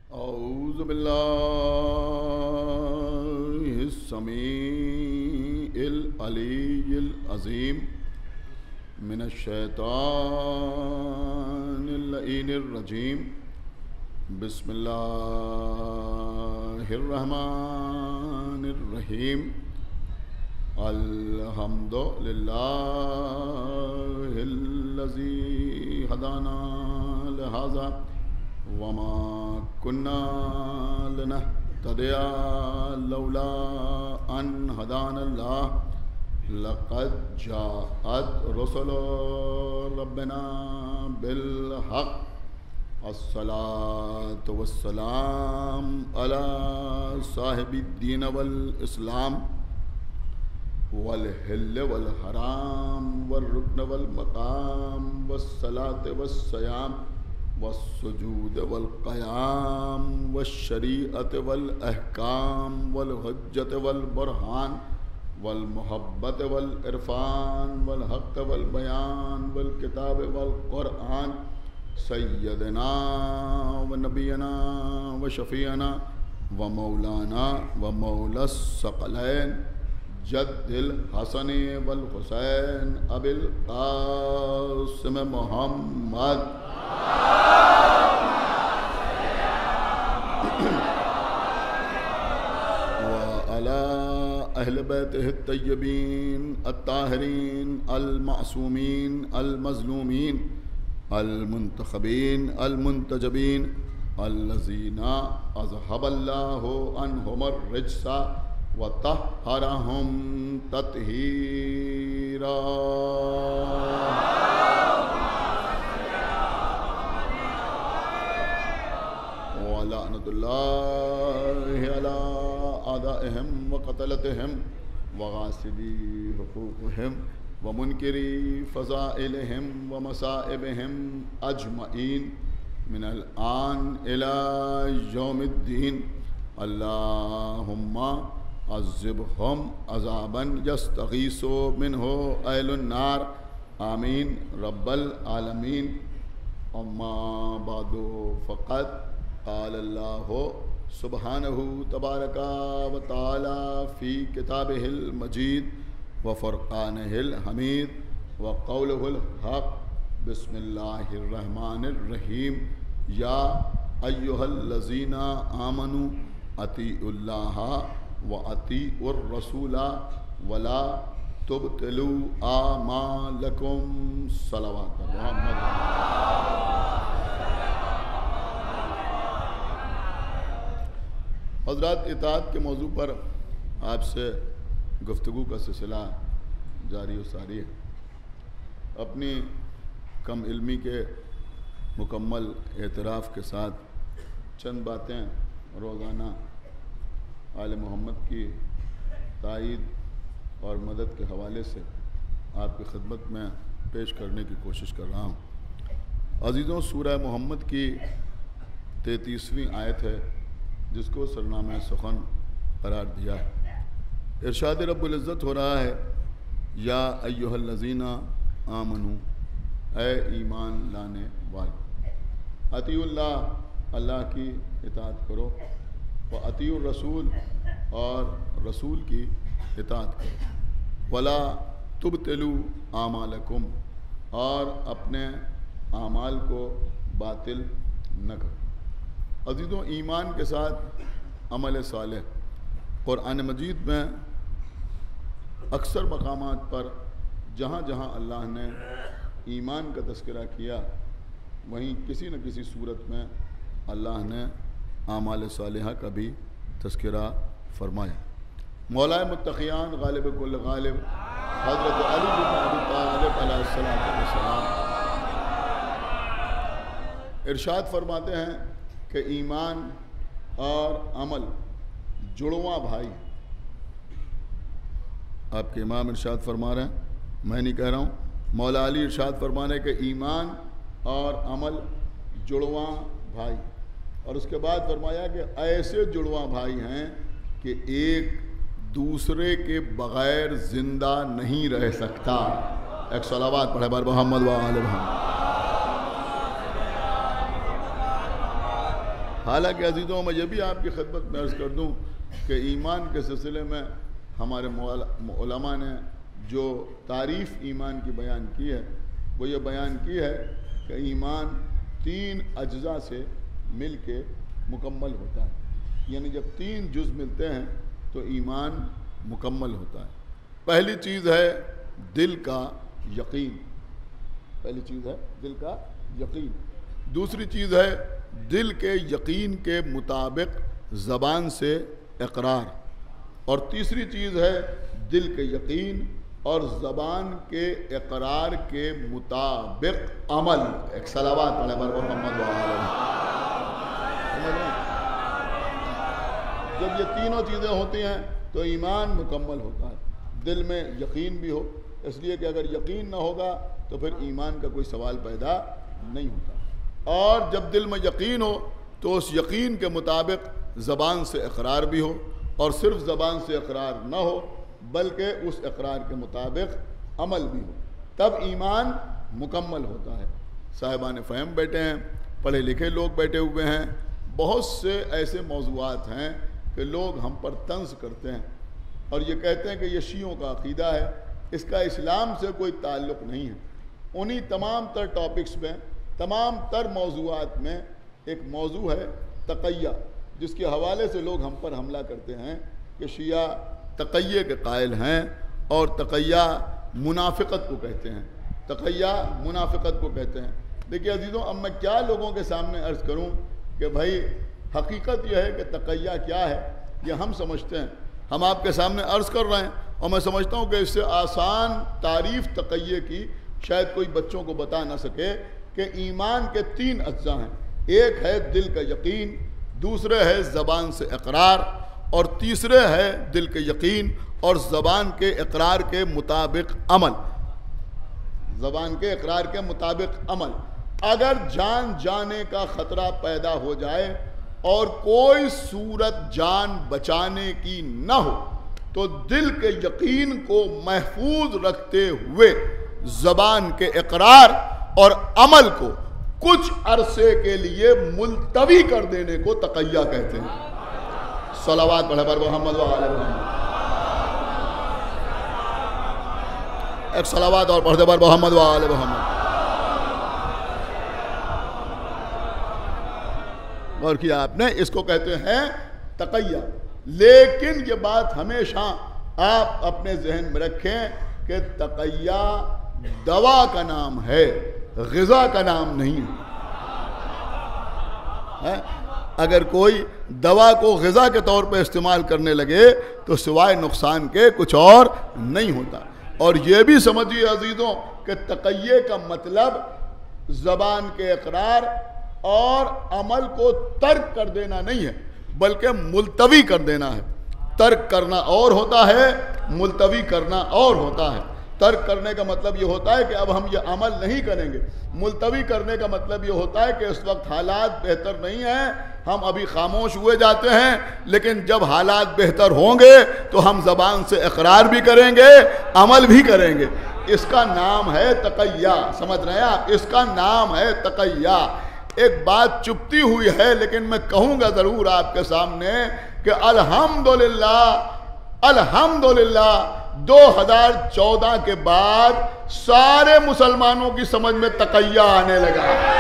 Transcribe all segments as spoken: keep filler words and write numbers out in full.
औज़ु बिल्लाहिस समीइल अलीय्यिल अज़ीम मिनश शैतानिर लईनिर रजीम। बिस्मिल्लाहिर रहमानिर रहीम। अल्हम्दुलिल्लाहिल्लज़ी हदाना लिहाज़ा वमा कुन्ना लिनहतदिया लौला अन हदानल्लाह लक़द जाअत रुसुलु रब्बिना bill हक़। अस्सलातु वस्सलाम अला साहिबिद्दीन वल इस्लाम वल हिल्ल वल हराम वल रुक्न वल मकाम वस्सलात वस्सयाम वस्सुजूद वल क़याम वश्शरीअत वल अहकाम वल हुज्जत वल बुरहान वल मुहब्बत वल इरफान वल हक़ वल बयान वल किताब वल क़ुरआन सय्यदना व नबीना व शफ़ीअना व मौलाना व मौला सकलैन जद्दिल हसन वल हुसैन अबिल क़ासिम मुहम्मद व अला अहल बैतिहि तय्यबीन अत्ताहिरीन अल मासूमीन अल मज़लूमीन अल मुंतखबीन अल मुंतजबीन अल्लज़ीना अज़हबल्लाहु अन्हुमुर रिज्सा व तह्हरहुम तत्हीरा। व लअनतुल्लाहि अला आदाइहिम व क़तलतिहिम व गासिबी हुकूक़िहिम व मुनकिरी फ़ज़ाइलिहिम व मसाइबिहिम अजमईन मिनल आन इला यौमिद्दीन। अल्लाहुम्मा अज़्ज़िबहुम अज़ाबन यस्तग़ीसु मिन्हु अहलुन नार। आमीन रब्बल आलमीन। अम्मा बादु फ़क़द क़ालल्लाहु सुब्हानहु तबारका व तआला फ़ी किताबिहिल मजीद व फ़ुरक़ानिहिल हमीद व क़ौलुहुल हक़। बिस्मिल्लाहिर रहमानिर रहीम। या अय्युहल्लज़ीना आमनू अतीउल्लाह व अतीउर रसूला वला तुबतिलू आमालकुम। सलवात मोहम्मद। हज़रात, इताअत के मौजू पर आपसे गुफ्तगू का सिलसिला जारी व सारी है। अपनी कम इल्मी के मुकम्मल एतराफ़ के साथ चंद बातें रोज़ाना आले मोहम्मद की तायीद और मदद के हवाले से आपकी खिदमत में पेश करने की कोशिश कर रहा हूँ। अज़ीज़ों, सूरह मोहम्मद की तैंतीसवीं आयत है जिसको सरनामा सुखन करार दिया है। इरशाद रब्बुल इज़्ज़त हो रहा है, या अय्युहल्लज़ीना आमनू, ए ईमान लाने वाले, अतीउल्लाह, अल्लाह की इताअत करो, व अतीउर रसूल, और रसूल की इताअत करो, वला तुबतिलू आमालकुम, और अपने आमाल को बातिल न करो। अज़ीज़ों, ईमान के साथ अमल सालेह क़ुरआन मजीद में अक्सर मकामात पर जहाँ जहाँ अल्लाह ने ईमान का तज़किरा किया, वहीं किसी न किसी सूरत में अल्लाह ने आमाल सालिहा का भी तज़किरा फरमाया। मौलाए मुत्तक़ियान गालिब कुल गालिब हज़रत अली बिन अबी तालिब अलैहिस्सलातु वस्सलाम इरशाद फरमाते हैं कि ईमान और अमल जुड़वां भाई। आपके इमाम इरशाद फरमा रहे हैं, मैं नहीं कह रहा हूँ, मौला अली इरशाद फरमा रहे कि ईमान और अमल जुड़वां भाई। और उसके बाद फरमाया कि ऐसे जुड़वां भाई हैं कि एक दूसरे के बग़ैर ज़िंदा नहीं रह सकता। एक सलावत पढ़े बार मोहम्मद व आले मोहम्मद। हालांकि अजीज़ों मैं ये भी आपकी खिदमत में अर्ज़ कर दूँ कि ईमान के सिलसिले में हमारे उलमा ने जो तारीफ़ ईमान की बयान की है वो ये बयान की है कि ईमान तीन अज्जा से मिल के मुकम्मल होता है। यानी जब तीन जुज़ मिलते हैं तो ईमान मुकम्मल होता है। पहली चीज़ है दिल का यकीन, पहली चीज़ है दिल का यकीन। दूसरी चीज़ है दिल के यकीन के मुताबिक ज़बान से इकरार, और तीसरी चीज़ है दिल के यकीन और ज़बान के इकरार के मुताबिक अमल। एक सलावत पढ़े बर मोहम्मद व आले। जब ये तीनों चीज़ें होती हैं तो ईमान मुकम्मल होता है। दिल में यकीन भी हो, इसलिए कि अगर यकीन ना होगा तो फिर ईमान का कोई सवाल पैदा नहीं होता। और जब दिल में यकीन हो तो उस यकीन के मुताबिक ज़बान से इकरार भी हो, और सिर्फ ज़बान से इकरार ना हो बल्कि उस इकरार के मुताबिक अमल भी हो, तब ईमान मुकम्मल होता है। साहिबान फ़हम बैठे हैं, पढ़े लिखे लोग बैठे हुए हैं, बहुत से ऐसे मौज़ूआत हैं कि लोग हम पर तंज़ करते हैं और ये कहते हैं कि ये शियों का अक़ीदा है, इसका इस्लाम से कोई ताल्लुक़ नहीं है। उन्हीं तमाम तर टॉपिक्स में, तमाम तर मौज़ूआत में एक मौजू है तक़य्या, जिसके हवाले से लोग हम पर हमला करते हैं कि शिया तक़य्ये के कायल हैं और तक़य्या मुनाफ़िक़त को कहते हैं, तक़य्या मुनाफ़िक़त को कहते हैं। देखिए अजीज़ों, अब मैं क्या लोगों के सामने अर्ज़ करूं कि भाई हकीकत यह है कि तक़य्या क्या है, ये हम समझते हैं। हम आपके सामने अर्ज़ कर रहे हैं और मैं समझता हूँ कि इससे आसान तारीफ़ तक़य्ये की शायद कोई बच्चों को बता ना सके कि ईमान के तीन अज्जा हैं। एक है दिल का यकीन, दूसरे है ज़बान से इकरार, और तीसरे है दिल के यकीन और ज़बान के इकरार के मुताबिक अमल। ज़बान के इकरार के मुताबिक अमल। अगर जान जाने का ख़तरा पैदा हो जाए और कोई सूरत जान बचाने की न हो तो दिल के यकीन को महफूज रखते हुए ज़बान के इकरार और अमल को कुछ अरसे के लिए मुलतवी कर देने को तक़य्या कहते हैं। सलावत पढ़े बर मोहम्मद व आले मोहम्मद। एक सलावत और पढ़े बर मोहम्मद व आले मोहम्मद। और किया आपने, इसको कहते हैं तक़य्या। लेकिन ये बात हमेशा आप अपने जहन में रखें कि तक़य्या दवा का नाम है, ग़िज़ा का नाम नहीं है। अगर कोई दवा को ग़िज़ा के तौर पर इस्तेमाल करने लगे तो सिवाय नुकसान के कुछ और नहीं होता। और ये भी समझिए अजीज़ों कि तक़य्ये का मतलब ज़बान के इकरार और अमल को तर्क कर देना नहीं है, बल्कि मुलतवी कर देना है। तर्क करना और होता है, मुलतवी करना और होता है। तर्क करने का मतलब ये होता है कि अब हम ये अमल नहीं करेंगे। मुलतवी करने का मतलब ये होता है कि इस वक्त हालात बेहतर नहीं हैं, हम अभी खामोश हुए जाते हैं, लेकिन जब हालात बेहतर होंगे तो हम ज़बान से इकरार भी करेंगे, अमल भी करेंगे। इसका नाम है तक़य्या। समझ रहे हैं आप? इसका नाम है तक़य्या। एक बात चुपती हुई है लेकिन मैं कहूँगा ज़रूर आपके सामने कि अल्हम्दुलिल्लाह, अल्हम्दुलिल्लाह दो हज़ार चौदह के बाद सारे मुसलमानों की समझ में तक़य्या आने लगा।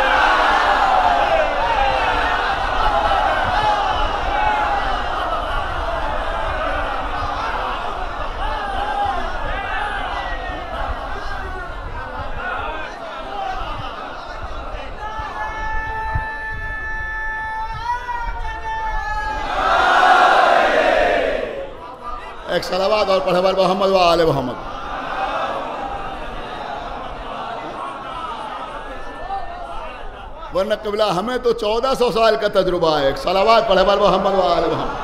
एक सलावत और पढ़े बर मोहम्मद व आले मोहम्मद। वरना क़िबला हमें तो चौदह सौ साल का तजुर्बा है। एक सलावत पढ़े बर मोहम्मद व आले मोहम्मद।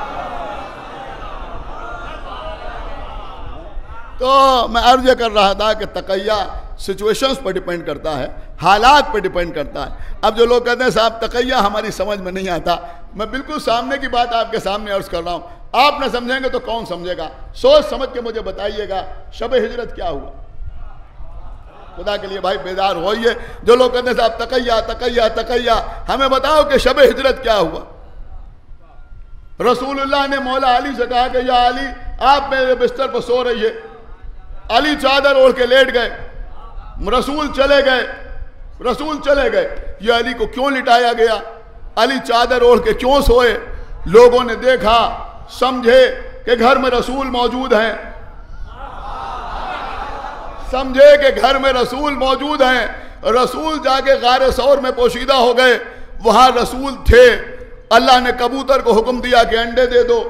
तो मैं अर्ज़ कर रहा था कि तक़य्या सिचुएशंस पर डिपेंड करता है, हालात पर डिपेंड करता है। अब जो लोग कहते हैं साहब तक़य्या हमारी समझ में नहीं आता, मैं बिल्कुल सामने की बात आपके सामने अर्ज़ कर रहा हूँ। आप न समझेंगे तो कौन समझेगा? सोच समझ के मुझे बताइएगा शब हिजरत क्या हुआ। खुदा के लिए भाई बेदार होइए। जो लोग कहते हैं साहब तक़य्या तक़य्या तक़य्या, हमें बताओ कि शब हिजरत क्या हुआ। रसूलुल्लाह ने मौला अली से कहा कि या अली, आप मेरे बिस्तर पर सो रही है। अली चादर ओढ़ के लेट गए, रसूल चले गए, रसूल चले गए। ये अली को क्यों लिटाया गया, अली चादर ओढ़ के क्यों सोए? लोगों ने देखा, समझे कि घर में रसूल मौजूद हैं, समझे कि घर में रसूल मौजूद हैं। रसूल जाके गारे सौर में पोशीदा हो गए, वहां रसूल थे। अल्लाह ने कबूतर को हुक्म दिया कि अंडे दे दो,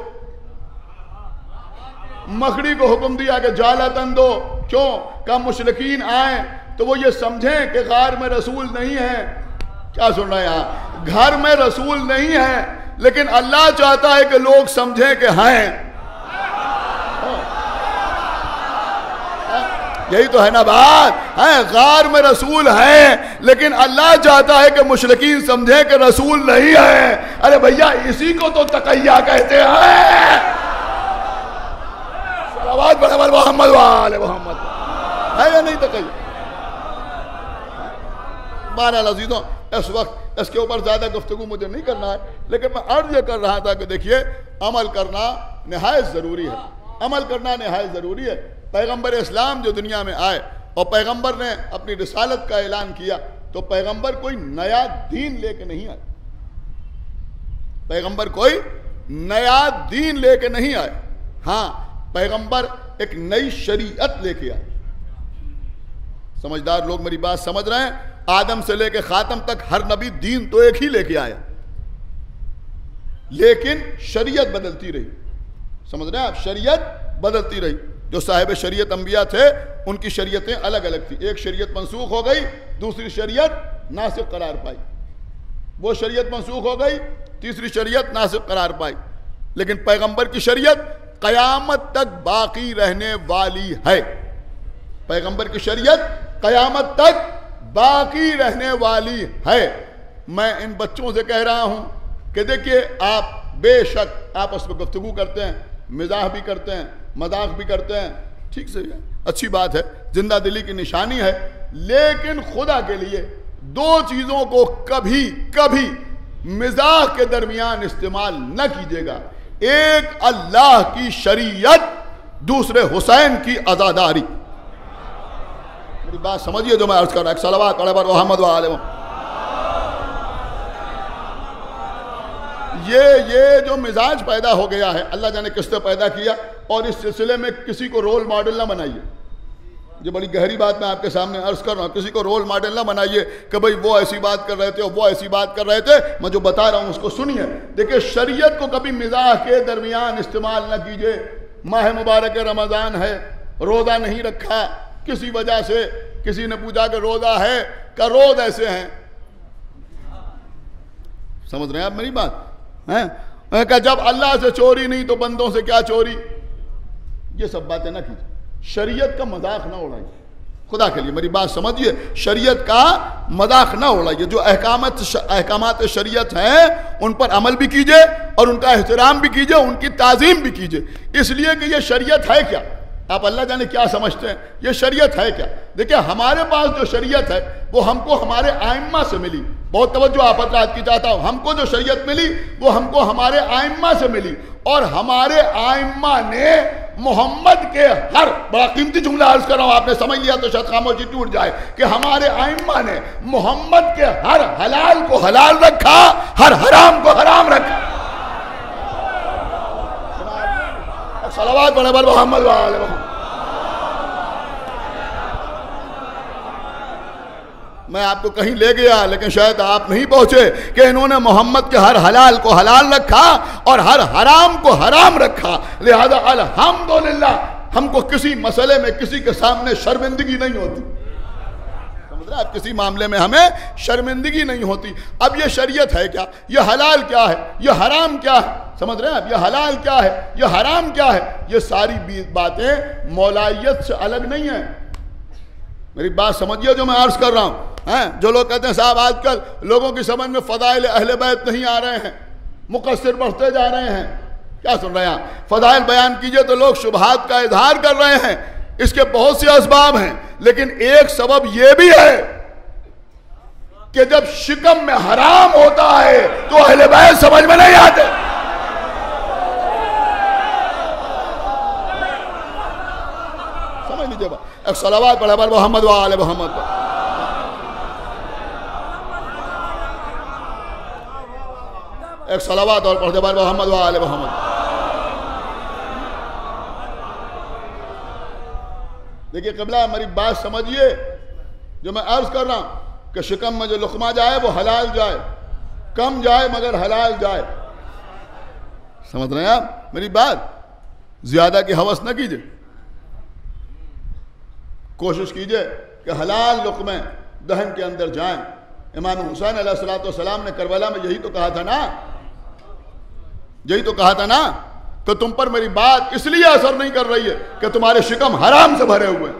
मकड़ी को हुक्म दिया कि जाला तन दो। क्यों? का मुशरिकीन आए तो वो ये समझें कि गार में रसूल नहीं है। क्या सुन रहे हैं आप? घर में रसूल नहीं है, लेकिन अल्लाह चाहता है कि लोग समझें कि हैं। यही तो है ना बात है, गार में रसूल है, लेकिन अल्लाह चाहता है कि मुशरिकीन समझे कि रसूल नहीं है। अरे भैया, इसी को तो तकैया कहते हैं। सलावत बराबर मोहम्मद वाले मोहम्मद, है या नहीं तकैया? बहरहाल अज़ीज़ों, इस वक्त इसके ऊपर ज्यादा गुफ्तगू मुझे नहीं करना है, लेकिन मैं अर्ज कर रहा था कि देखिए, अमल करना निहायत जरूरी है, अमल करना निहायत जरूरी है। पैगंबर इस्लाम जो दुनिया में आए और पैगंबर ने अपनी रिसालत का ऐलान किया, तो पैगंबर कोई नया दीन लेके नहीं आए, पैगंबर कोई नया दीन लेके नहीं आए। हाँ, पैगंबर एक नई शरीयत लेके आए। समझदार लोग मेरी बात समझ रहे हैं? आदम से लेके खातम तक हर नबी दीन तो एक ही लेके आया, लेकिन शरीयत बदलती रही। समझ रहे हैं आप? शरीयत बदलती रही। जो साहिब शरीयत अंबिया थे, उनकी शरीयतें अलग अलग थी। एक शरीयत मनसूख हो गई, दूसरी शरीयत नासिख करार पाई। वो शरीयत मनसूख हो गई, तीसरी शरीयत नासिख करार पाई। लेकिन पैगंबर की शरीयत कयामत तक बाकी रहने वाली है। पैगंबर की शरीयत कयामत तक बाकी रहने वाली है। मैं इन बच्चों से कह रहा हूं कि देखिए, आप बेशक आपस में गुफ्तगू करते हैं, मिजाह भी करते हैं, मजाक भी करते हैं, ठीक से है, अच्छी बात है, जिंदा दिली की निशानी है। लेकिन खुदा के लिए दो चीजों को कभी कभी मिजाह के दरमियान इस्तेमाल न कीजिएगा। एक अल्लाह की शरीयत, दूसरे हुसैन की आजादारी। मेरी बात समझिए जो मैं अर्ज कर रहा हूं। सलावत पर मोहम्मद वाले। ये ये जो मिजाज पैदा हो गया है, अल्लाह जाने किसने पैदा किया, और इस सिलसिले में किसी को रोल मॉडल ना बनाइए। ये बड़ी गहरी बात मैं आपके सामने अर्ज कर रहा हूँ। किसी को रोल मॉडल ना बनाइए कि भाई वो ऐसी बात कर रहे थे और वो ऐसी बात कर रहे थे। मैं जो बता रहा हूँ उसको सुनिए। देखिए, शरीयत को कभी मिजाह के दरमियान इस्तेमाल ना कीजिए। माह मुबारक रमज़ान है, रोज़ा नहीं रखा किसी वजह से, किसी ने पूछा कि रोज़ा है, का रोज़ ऐसे हैं। समझ रहे हैं आप मेरी बात? हैं कि जब अल्लाह से चोरी नहीं तो बंदों से क्या चोरी। ये सब बातें ना कीजिए, शरीयत का मजाक ना उड़ाइए। खुदा के लिए मेरी बात समझिए, शरीयत का मजाक ना उड़ाइए। जो अहकामत अहकामात शरीयत हैं उन पर अमल भी कीजिए और उनका एहतराम भी कीजिए, उनकी ताज़ीम भी कीजिए। इसलिए कि ये शरीयत है क्या, आप अल्लाह जाने क्या समझते हैं, ये शरीयत है क्या। देखिए, हमारे पास जो शरीयत है वो हमको हमारे आइम्मा से मिली। बहुत तवज्जो आप हज़रात की चाहता हूं। हमको जो शरीयत मिली वो हमको हमारे आइम्मा से मिली, और हमारे आइम्मा ने मोहम्मद के हर, बड़ा कीमती जुमला अर्ज कर रहा हूं, आपने समझ लिया तो शायद खामोशी टूट जाए, कि हमारे आइम्मा ने मोहम्मद के हर हलाल को हलाल रखा, हर हराम को हराम रखा। सलावत बराबर मोहम्मद वाले मोहम्मद। मैं आपको कहीं ले गया, लेकिन शायद आप नहीं पहुंचे कि इन्होंने मोहम्मद के हर हलाल को हलाल रखा और हर हराम को हराम रखा। लिहाजा अल्हम्दुलिल्लाह हमको किसी मसले में किसी के सामने शर्मिंदगी नहीं होती। समझ रहे आप? किसी मामले में हमें शर्मिंदगी नहीं होती। अब ये शरीयत है क्या, ये हलाल क्या है, ये हराम क्या है, समझ रहे हैं आप? ये हलाल क्या है, ये हराम क्या है, ये सारी बातें मौलाइयत से अलग नहीं है। मेरी बात समझिए जो मैं अर्ज कर रहा हूं। हैं जो लोग कहते हैं साहब आजकल लोगों की समझ में फदाइल अहले बैत नहीं आ रहे हैं, मुकस्सिर बढ़ते जा रहे हैं, क्या सुन रहे हैं आप? फदाइल बयान कीजिए तो लोग शुबहात का इजहार कर रहे हैं। इसके बहुत से असबाब हैं, लेकिन एक सबब यह भी है कि जब शिकम में हराम होता है तो अहले बैत समझ में नहीं आते। एक सलावत पढ़े बर मोहम्मद व आले मोहम्मद। एक सलावत और पढ़ते बर मोहम्मद व आले मोहम्मद। देखिए क़िबला, मेरी बात समझिए, जो मैं अर्ज कर रहा हूं कि शिकम में जो लुकमा जाए वो हलाल जाए, कम जाए मगर हलाल जाए। समझ रहे हैं आप मेरी बात? ज्यादा की हवस न कीजिए, कोशिश कीजिए कि हलाल लुकमे दहन के अंदर जाएं। इमाम हुसैन अलैहिस्सलाम ने करबला में यही तो कहा था ना, यही तो कहा था ना कि तुम पर मेरी बात इसलिए असर नहीं कर रही है कि तुम्हारे शिकम हराम से भरे हुए।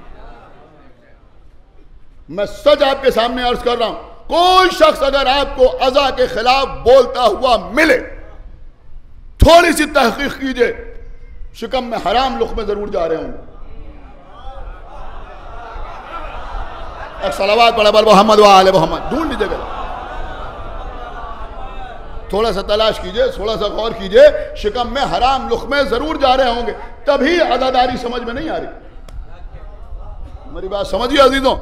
मैं सच आपके सामने अर्ज कर रहा हूं, कोई शख्स अगर आपको अज़ा के खिलाफ बोलता हुआ मिले, थोड़ी सी तहकीक कीजिए, शिकम में हराम लुक़मे जरूर जा रहे होंगे। एक सलावत पढ़े बर मोहम्मद व आले मोहम्मद। ढूंढ लीजिएगा, थोड़ा सा तलाश कीजिए, थोड़ा सा गौर कीजिए, शिकम में हराम लुक़मे जरूर जा रहे होंगे, तभी अज़ादारी समझ में नहीं आ रही। मेरी बात समझिए अजीजों,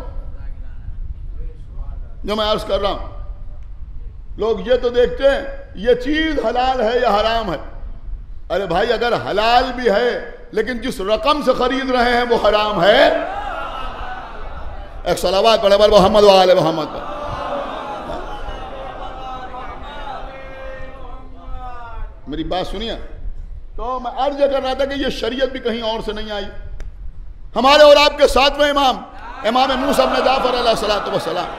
जो मैं अर्ज कर रहा हूं, लोग ये तो देखते हैं ये चीज हलाल है या हराम है। अरे भाई, अगर हलाल भी है लेकिन जिस रकम से खरीद रहे हैं वो हराम है। एक सलावत पढ़े बर मोहम्मद व आले मोहम्मद पर। मेरी बात सुनिए, तो मैं अर्ज कर रहा था कि ये शरीयत भी कहीं और से नहीं आई। हमारे और आपके सातवें इमाम इमाम मूसा इब्न जाफर अलैहिस्सलातु वस्सलाम,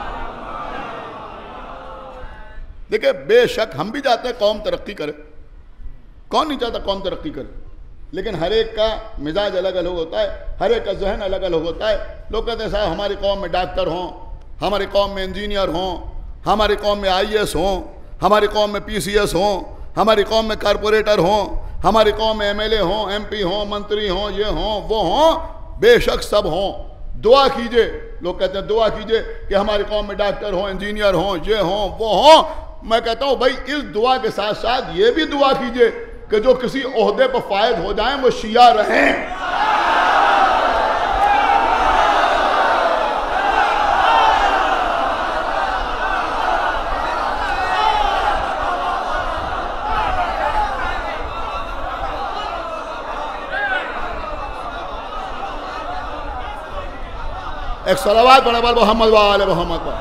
देखिए बेशक हम भी चाहते हैं कौम तरक्की करे, कौन नहीं चाहता कौम तरक्की करे, लेकिन हर एक का मिजाज अलग अलग होता है, हर एक का जहन अलग अलग होता है। लोग कहते हैं साहब हमारी कौम में डॉक्टर हों, हमारी कौम में इंजीनियर हों, हमारी कौम में आई ए एस हों, हमारी कौम में पी सी एस हों, हमारी कौम में कारपोरेटर हों, हमारी कौम में एम एल ए हों, एम पी हों, मंत्री हों, ये हों वो हों, बेशक सब हों। दुआ कीजिए, लोग कहते हैं दुआ कीजिए कि हमारी कौम में डॉक्टर हों, इंजीनियर हों, ये हों वो हों। मैं कहता हूं भाई, इस दुआ के साथ साथ ये भी दुआ कीजिए कि जो किसी ओहदे पर फायद हो जाएं वो शिया रहें। एक सलावत पढ़े बर मोहम्मद व आले मोहम्मद पर।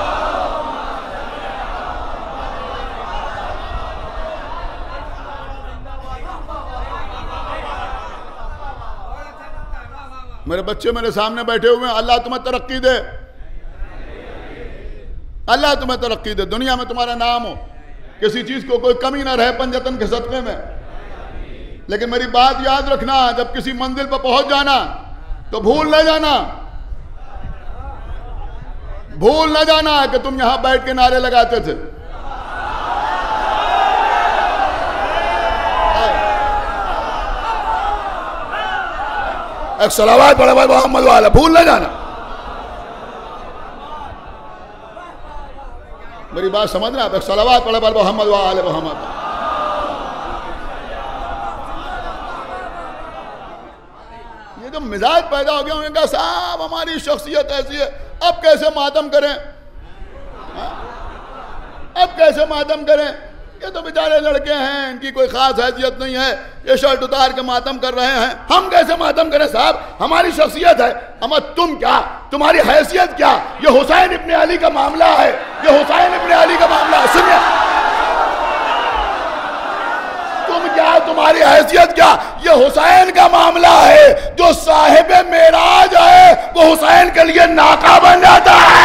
मेरे बच्चे मेरे सामने बैठे हुए हैं, अल्लाह तुम्हें तरक्की दे, अल्लाह तुम्हें तरक्की दे, दुनिया में तुम्हारा नाम हो, किसी चीज को कोई कमी ना रहे पंजतन के सदक़े में। लेकिन मेरी बात याद रखना, जब किसी मंजिल पर पहुंच जाना तो भूल न जाना, भूल न जाना कि तुम यहां बैठ के नारे लगाते थे। एक सलावत पढ़े बर मोहम्मद वाला, भूल न जाना। मेरी बात समझना, आप एक सलावत पढ़े बर मोहम्मद वाले मोहम्मद। ये जो मिजाज पैदा हो गया, उन्होंने कहा साहब हमारी शख्सियत ऐसी है, अब कैसे मातम करें, हा? अब कैसे मातम करें, ये तो बेचारे लड़के हैं, इनकी कोई खास हैसियत नहीं है, ये शर्ट उतार के मातम कर रहे हैं, हम कैसे मातम करें साहब, हमारी शख्सियत है। अमा तुम क्या, तुम्हारी हैसियत क्या, ये हुसैन इब्ने अली का मामला है, ये हुसैन इब्ने अली का मामला है। सुनिए, तुम क्या, तुम्हारी हैसियत क्या, ये हुसैन का मामला है। जो साहिब मेराज है वो हुसैन के लिए नाका बन जाता है।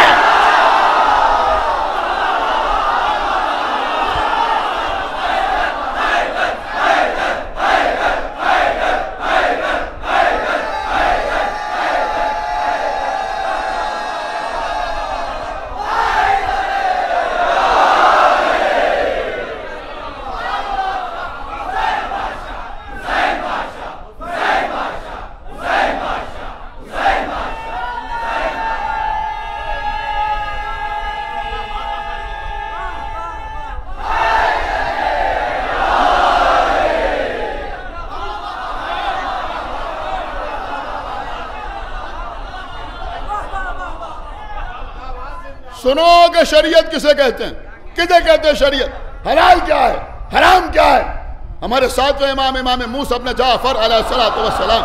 सुनो कि शरीयत किसे कहते हैं, किसे कहते हैं शरीयत, हलाल क्या है, हराम क्या है। हमारे सातवें इमाम इमाम मूसा इब्न जाफर अलैहिस्सलातु वस्सलाम,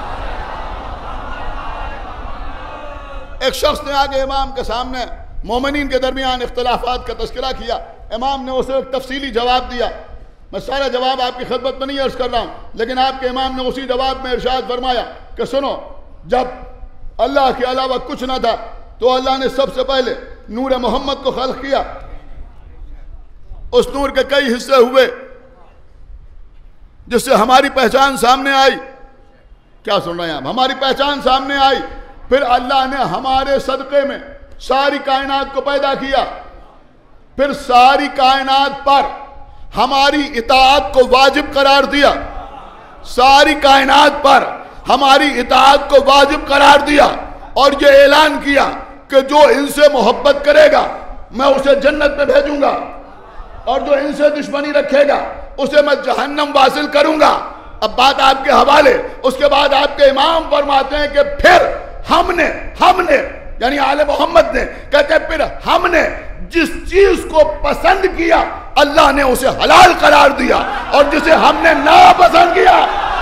एक शख्स ने आगे इमाम के सामने मोमिनीन के दरमियान इख्तिलाफात का तस्करा किया। इमाम ने उसे एक तफसीली जवाब दिया। मैं सारा जवाब आपकी खिदमत में नहीं अर्ज कर रहा हूँ, लेकिन आपके इमाम ने उसी जवाब में इरशाद फरमाया कि सुनो, जब अल्लाह के अलावा कुछ ना था तो अल्लाह ने सबसे पहले नूर मोहम्मद को खल्क किया। उस नूर के कई हिस्से हुए जिससे हमारी पहचान सामने आई। क्या सुन रहे हैं आप? हमारी पहचान सामने आई। फिर अल्लाह ने हमारे सदक़े में सारी कायनात को पैदा किया। फिर सारी कायनात पर हमारी इताअत को वाजिब करार दिया। सारी कायनात पर हमारी इताअत को वाजिब करार दिया और ये ऐलान किया कि जो इनसे मोहब्बत करेगा मैं उसे जन्नत में भेजूंगा और जो इनसे दुश्मनी रखेगा उसे मैं जहन्नम वासिल करूंगा। अब बात आपके हवाले। उसके बाद आपके इमाम फरमाते हैं कि फिर हमने हमने यानी आले मोहम्मद ने कहते हैं फिर हमने जिस चीज को पसंद किया अल्लाह ने उसे हलाल करार दिया और जिसे हमने नापसंद किया,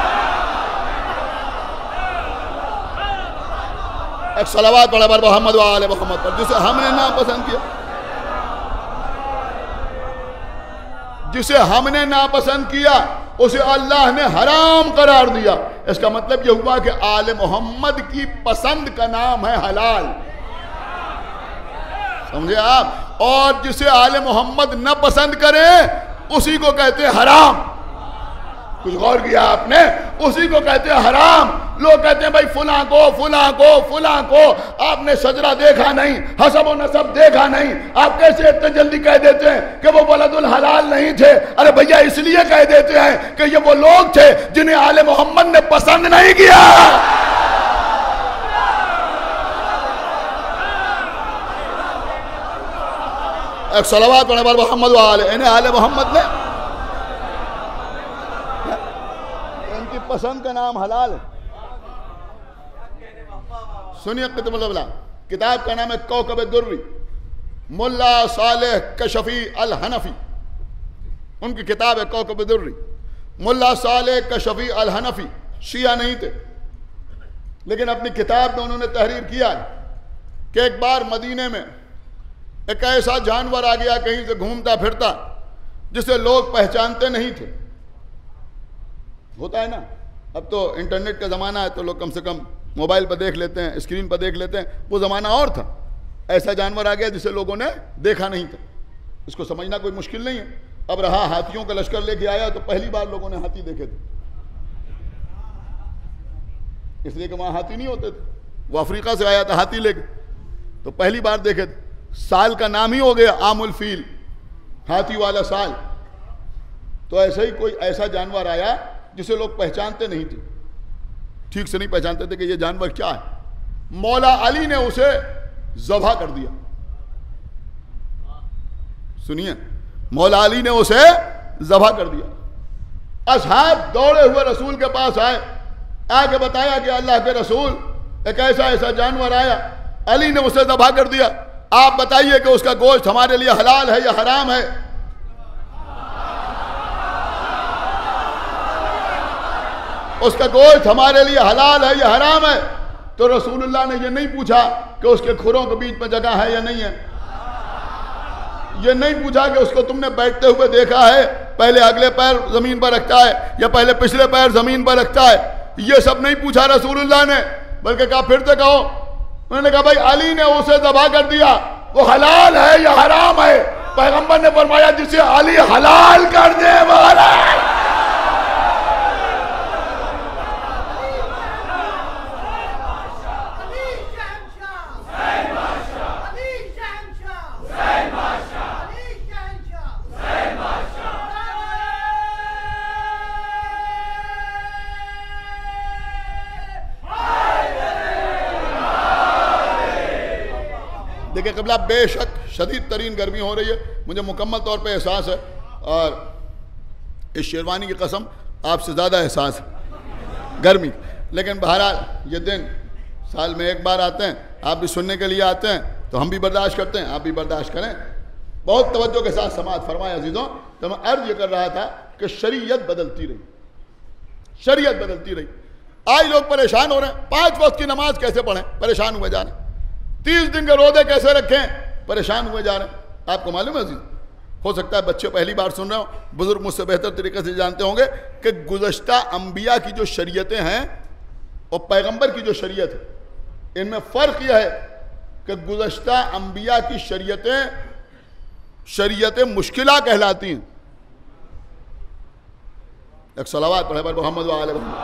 एक सलावत पढ़ा पर मोहम्मद व आले मोहम्मद पर, जिसे हमने नापसंद किया, जिसे हमने नापसंद किया उसे अल्लाह ने हराम करार दिया। इसका मतलब यह हुआ कि आले मोहम्मद की पसंद का नाम है हलाल, समझे आप। और जिसे आले मोहम्मद न पसंद करे उसी को कहते हैं हराम। कुछ गौर किया आपने? उसी को कहते हैं हराम। लोग कहते हैं भाई फुला को फुला को फुला को आपने सजरा देखा नहीं, हसब और नसब देखा नहीं, आप कैसे इतने जल्दी कह देते हैं कि वो वलदुल हलाल नहीं थे? अरे भैया इसलिए कह देते हैं कि ये वो लोग थे जिन्हें आले मोहम्मद ने पसंद नहीं किया। एक सलावत पढ़े पर मोहम्मद व आले, इन्हें आले मोहम्मद ने, इनकी पसंद का नाम हलाल है। सुनिए किताब का नाम है कौकब दुर्री, मुल्ला सालेह कशफी अल हनफी। उनकी किताब है कौकब दुर्री। मुल्ला सालेह कशफी अल हनफी शिया नहीं थे, लेकिन अपनी किताब में उन्होंने तहरीर किया कि एक बार मदीने में एक ऐसा जानवर आ गया कहीं से घूमता फिरता जिसे लोग पहचानते नहीं थे। होता है ना, अब तो इंटरनेट का ज़माना है तो लोग कम से कम मोबाइल पर देख लेते हैं, स्क्रीन पर देख लेते हैं। वो ज़माना और था। ऐसा जानवर आ गया जिसे लोगों ने देखा नहीं था। इसको समझना कोई मुश्किल नहीं है। अब रहा हाथियों का लश्कर लेके आया तो पहली बार लोगों ने हाथी देखे थे, इसलिए कि वहाँ हाथी नहीं होते थे। वो अफ्रीका से आया था हाथी लेके, तो पहली बार देखे थे। साल का नाम ही हो गया आमुल फील, हाथी वाला साल। तो ऐसे ही कोई ऐसा जानवर आया जिसे लोग पहचानते नहीं थे, ठीक से नहीं पहचानते थे कि ये जानवर क्या है। मौला अली ने उसे ज़बह कर दिया। सुनिए, मौला अली ने उसे ज़बह कर दिया। असहाब दौड़े हुए रसूल के पास आए, आके बताया कि अल्लाह के रसूल एक ऐसा ऐसा जानवर आया, अली ने उसे ज़बह कर दिया। आप बताइए कि उसका गोश्त हमारे लिए हलाल है या हराम है? उसका गोश्त हमारे लिए हलाल है या हराम है? तो रसूलुल्लाह ने यह नहीं पूछा कि उसके खुरों के बीच में जगह है या नहीं है। यह नहीं पूछा कि उसको तुमने बैठते हुए देखा है, पहले अगले पैर जमीन पर रखता है या पहले पिछले पैर जमीन पर रखता है। यह सब नहीं पूछा रसूलुल्लाह ने, बल्कि कहा फिर से कहो। उन्होंने कहा भाई अली ने उसे ज़बह कर दिया, वो हलाल है या हराम है? पैगंबर ने फरमाया जिसे अली हलाल कर दे वो हलाल। देखिए कबला, बेशक शदीद तरीन गर्मी हो रही है, मुझे मुकम्मल तौर पे एहसास है, और इस शेरवानी की कसम आपसे ज़्यादा एहसास है गर्मी। लेकिन बहरहाल ये दिन साल में एक बार आते हैं, आप भी सुनने के लिए आते हैं, तो हम भी बर्दाश्त करते हैं, आप भी बर्दाश्त करें। बहुत तवज्जो के साथ समाअत फरमाए अजीज़ों। तो मैं अर्ज ये कर रहा था कि शरीयत बदलती रही, शरीयत बदलती रही। आज लोग परेशान हो रहे हैं, पाँच वक्त की नमाज कैसे पढ़ें, परेशान हुए जा रहे हैं। तीस दिन के रोजे कैसे रखें, परेशान हुए जा रहे हैं। आपको मालूम है अजीज, हो सकता है बच्चे पहली बार सुन रहे हो, बुजुर्ग मुझसे बेहतर तरीके से जानते होंगे कि गुज़श्ता अंबिया की जो शरीयतें हैं और पैगंबर की जो शरीयत है, इनमें फ़र्क यह है कि गुज़श्ता अंबिया की शरीयतें शरीयतें मुश्किला कहलाती हैं। एक सलावत पढ़े पर मोहम्मद व आले मोहम्मद।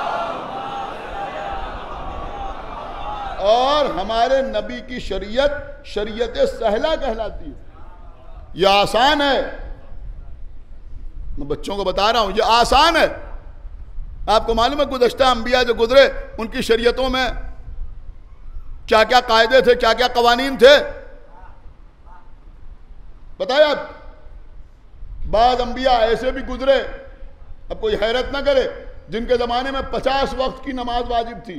और हमारे नबी की शरीयत शरीयत सहला कहलाती है। यह आसान है, मैं बच्चों को बता रहा हूं, यह आसान है। आपको मालूम है गुज़श्ता अंबिया जो गुजरे उनकी शरीयतों में क्या क्या कायदे थे, क्या क्या कवानीन थे, बताया आप। बाद अंबिया ऐसे भी गुजरे, अब कोई हैरत ना करे, जिनके जमाने में पचास वक्त की नमाज वाजिब थी।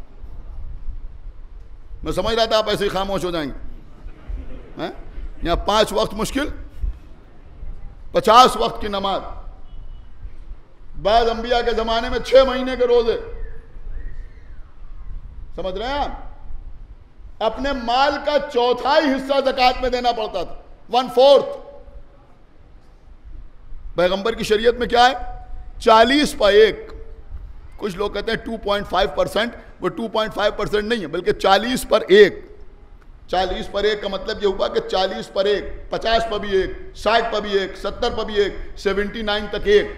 मैं समझ रहा था आप ऐसे ही खामोश हो जाएंगे। हैं? यहाँ पांच वक्त मुश्किल, पचास वक्त की नमाज। बाद अंबिया के जमाने में छह महीने के रोजे। समझ रहे हैं आप? अपने माल का चौथाई हिस्सा ज़कात में देना पड़ता था, वन फोर्थ। पैगंबर की शरीयत में क्या है, चालीस पर एक। कुछ लोग कहते हैं टू पॉइंट फाइव परसेंट, वो टू पॉइंट फाइव परसेंट नहीं है बल्कि चालीस पर एक। चालीस पर एक का मतलब ये हुआ कि चालीस पर एक, पचास पर भी एक, साठ पर भी एक, सत्तर पर भी एक, सेवेंटी नाइन तक एक।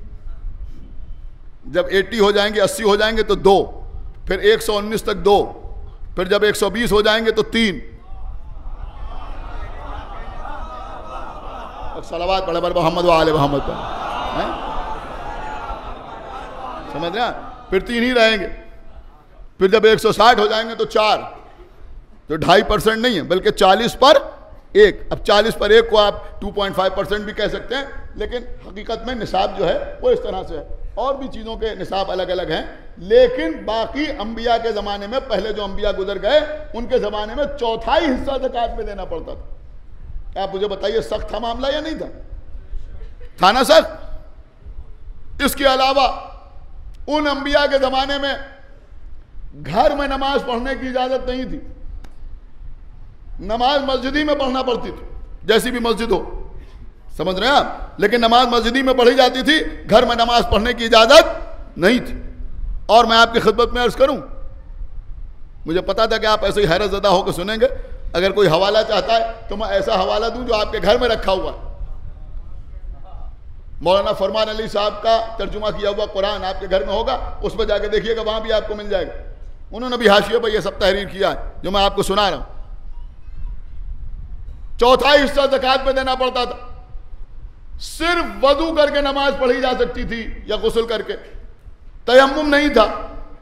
जब अस्सी हो जाएंगे, अस्सी हो जाएंगे तो दो, फिर एक सौ उन्नीस तक दो, फिर जब एक सौ बीस हो जाएंगे तो तीन। सलावत पढ़े पर मोहम्मद व आले मोहम्मद पर, समझ रहे हैं? फिर तीन ही रहेंगे। फिर जब एक सौ साठ हो जाएंगे तो चार, तो ढाई परसेंट नहीं है बल्कि चालीस पर एक। अब चालीस पर एक को आप टू पॉइंट फाइव परसेंट भी कह सकते हैं, लेकिन हकीकत में निसाब जो है वो इस तरह से है। और भी चीज़ों के निसाब अलग अलग हैं, लेकिन बाकी अंबिया के ज़माने में, पहले जो अंबिया गुजर गए उनके ज़माने में चौथाई हिस्सा ज़कात में देना पड़ता था। आप मुझे बताइए, सख्त था मामला या नहीं था? था ना सख्त? इसके अलावा उन अंबिया के ज़माने में घर में नमाज पढ़ने की इजाज़त नहीं थी। नमाज मस्जिद ही में पढ़ना पड़ती थी, जैसी भी मस्जिद हो, समझ रहे हैं आप? लेकिन नमाज मस्जिद ही में पढ़ी जाती थी, घर में नमाज पढ़ने की इजाज़त नहीं थी। और मैं आपकी खिदमत में अर्ज़ करूं, मुझे पता था कि आप ऐसे ही हैरत ज़दा होकर सुनेंगे। अगर कोई हवाला चाहता है तो मैं ऐसा हवाला दूं जो आपके घर में रखा हुआ है। मौलाना फरमान अली साहब का तर्जुमा किया हुआ कुरान आपके घर में होगा, उस पर जाके देखिएगा, वहां भी आपको मिल जाएगा। उन्होंने भी हाशिए पर यह सब तहरीर किया है जो मैं आपको सुना रहा हूं। चौथाई हिस्सा ज़कात में देना पड़ता था। सिर्फ वजू करके नमाज पढ़ी जा सकती थी या गुस्ल करके, तयम्मुम नहीं था।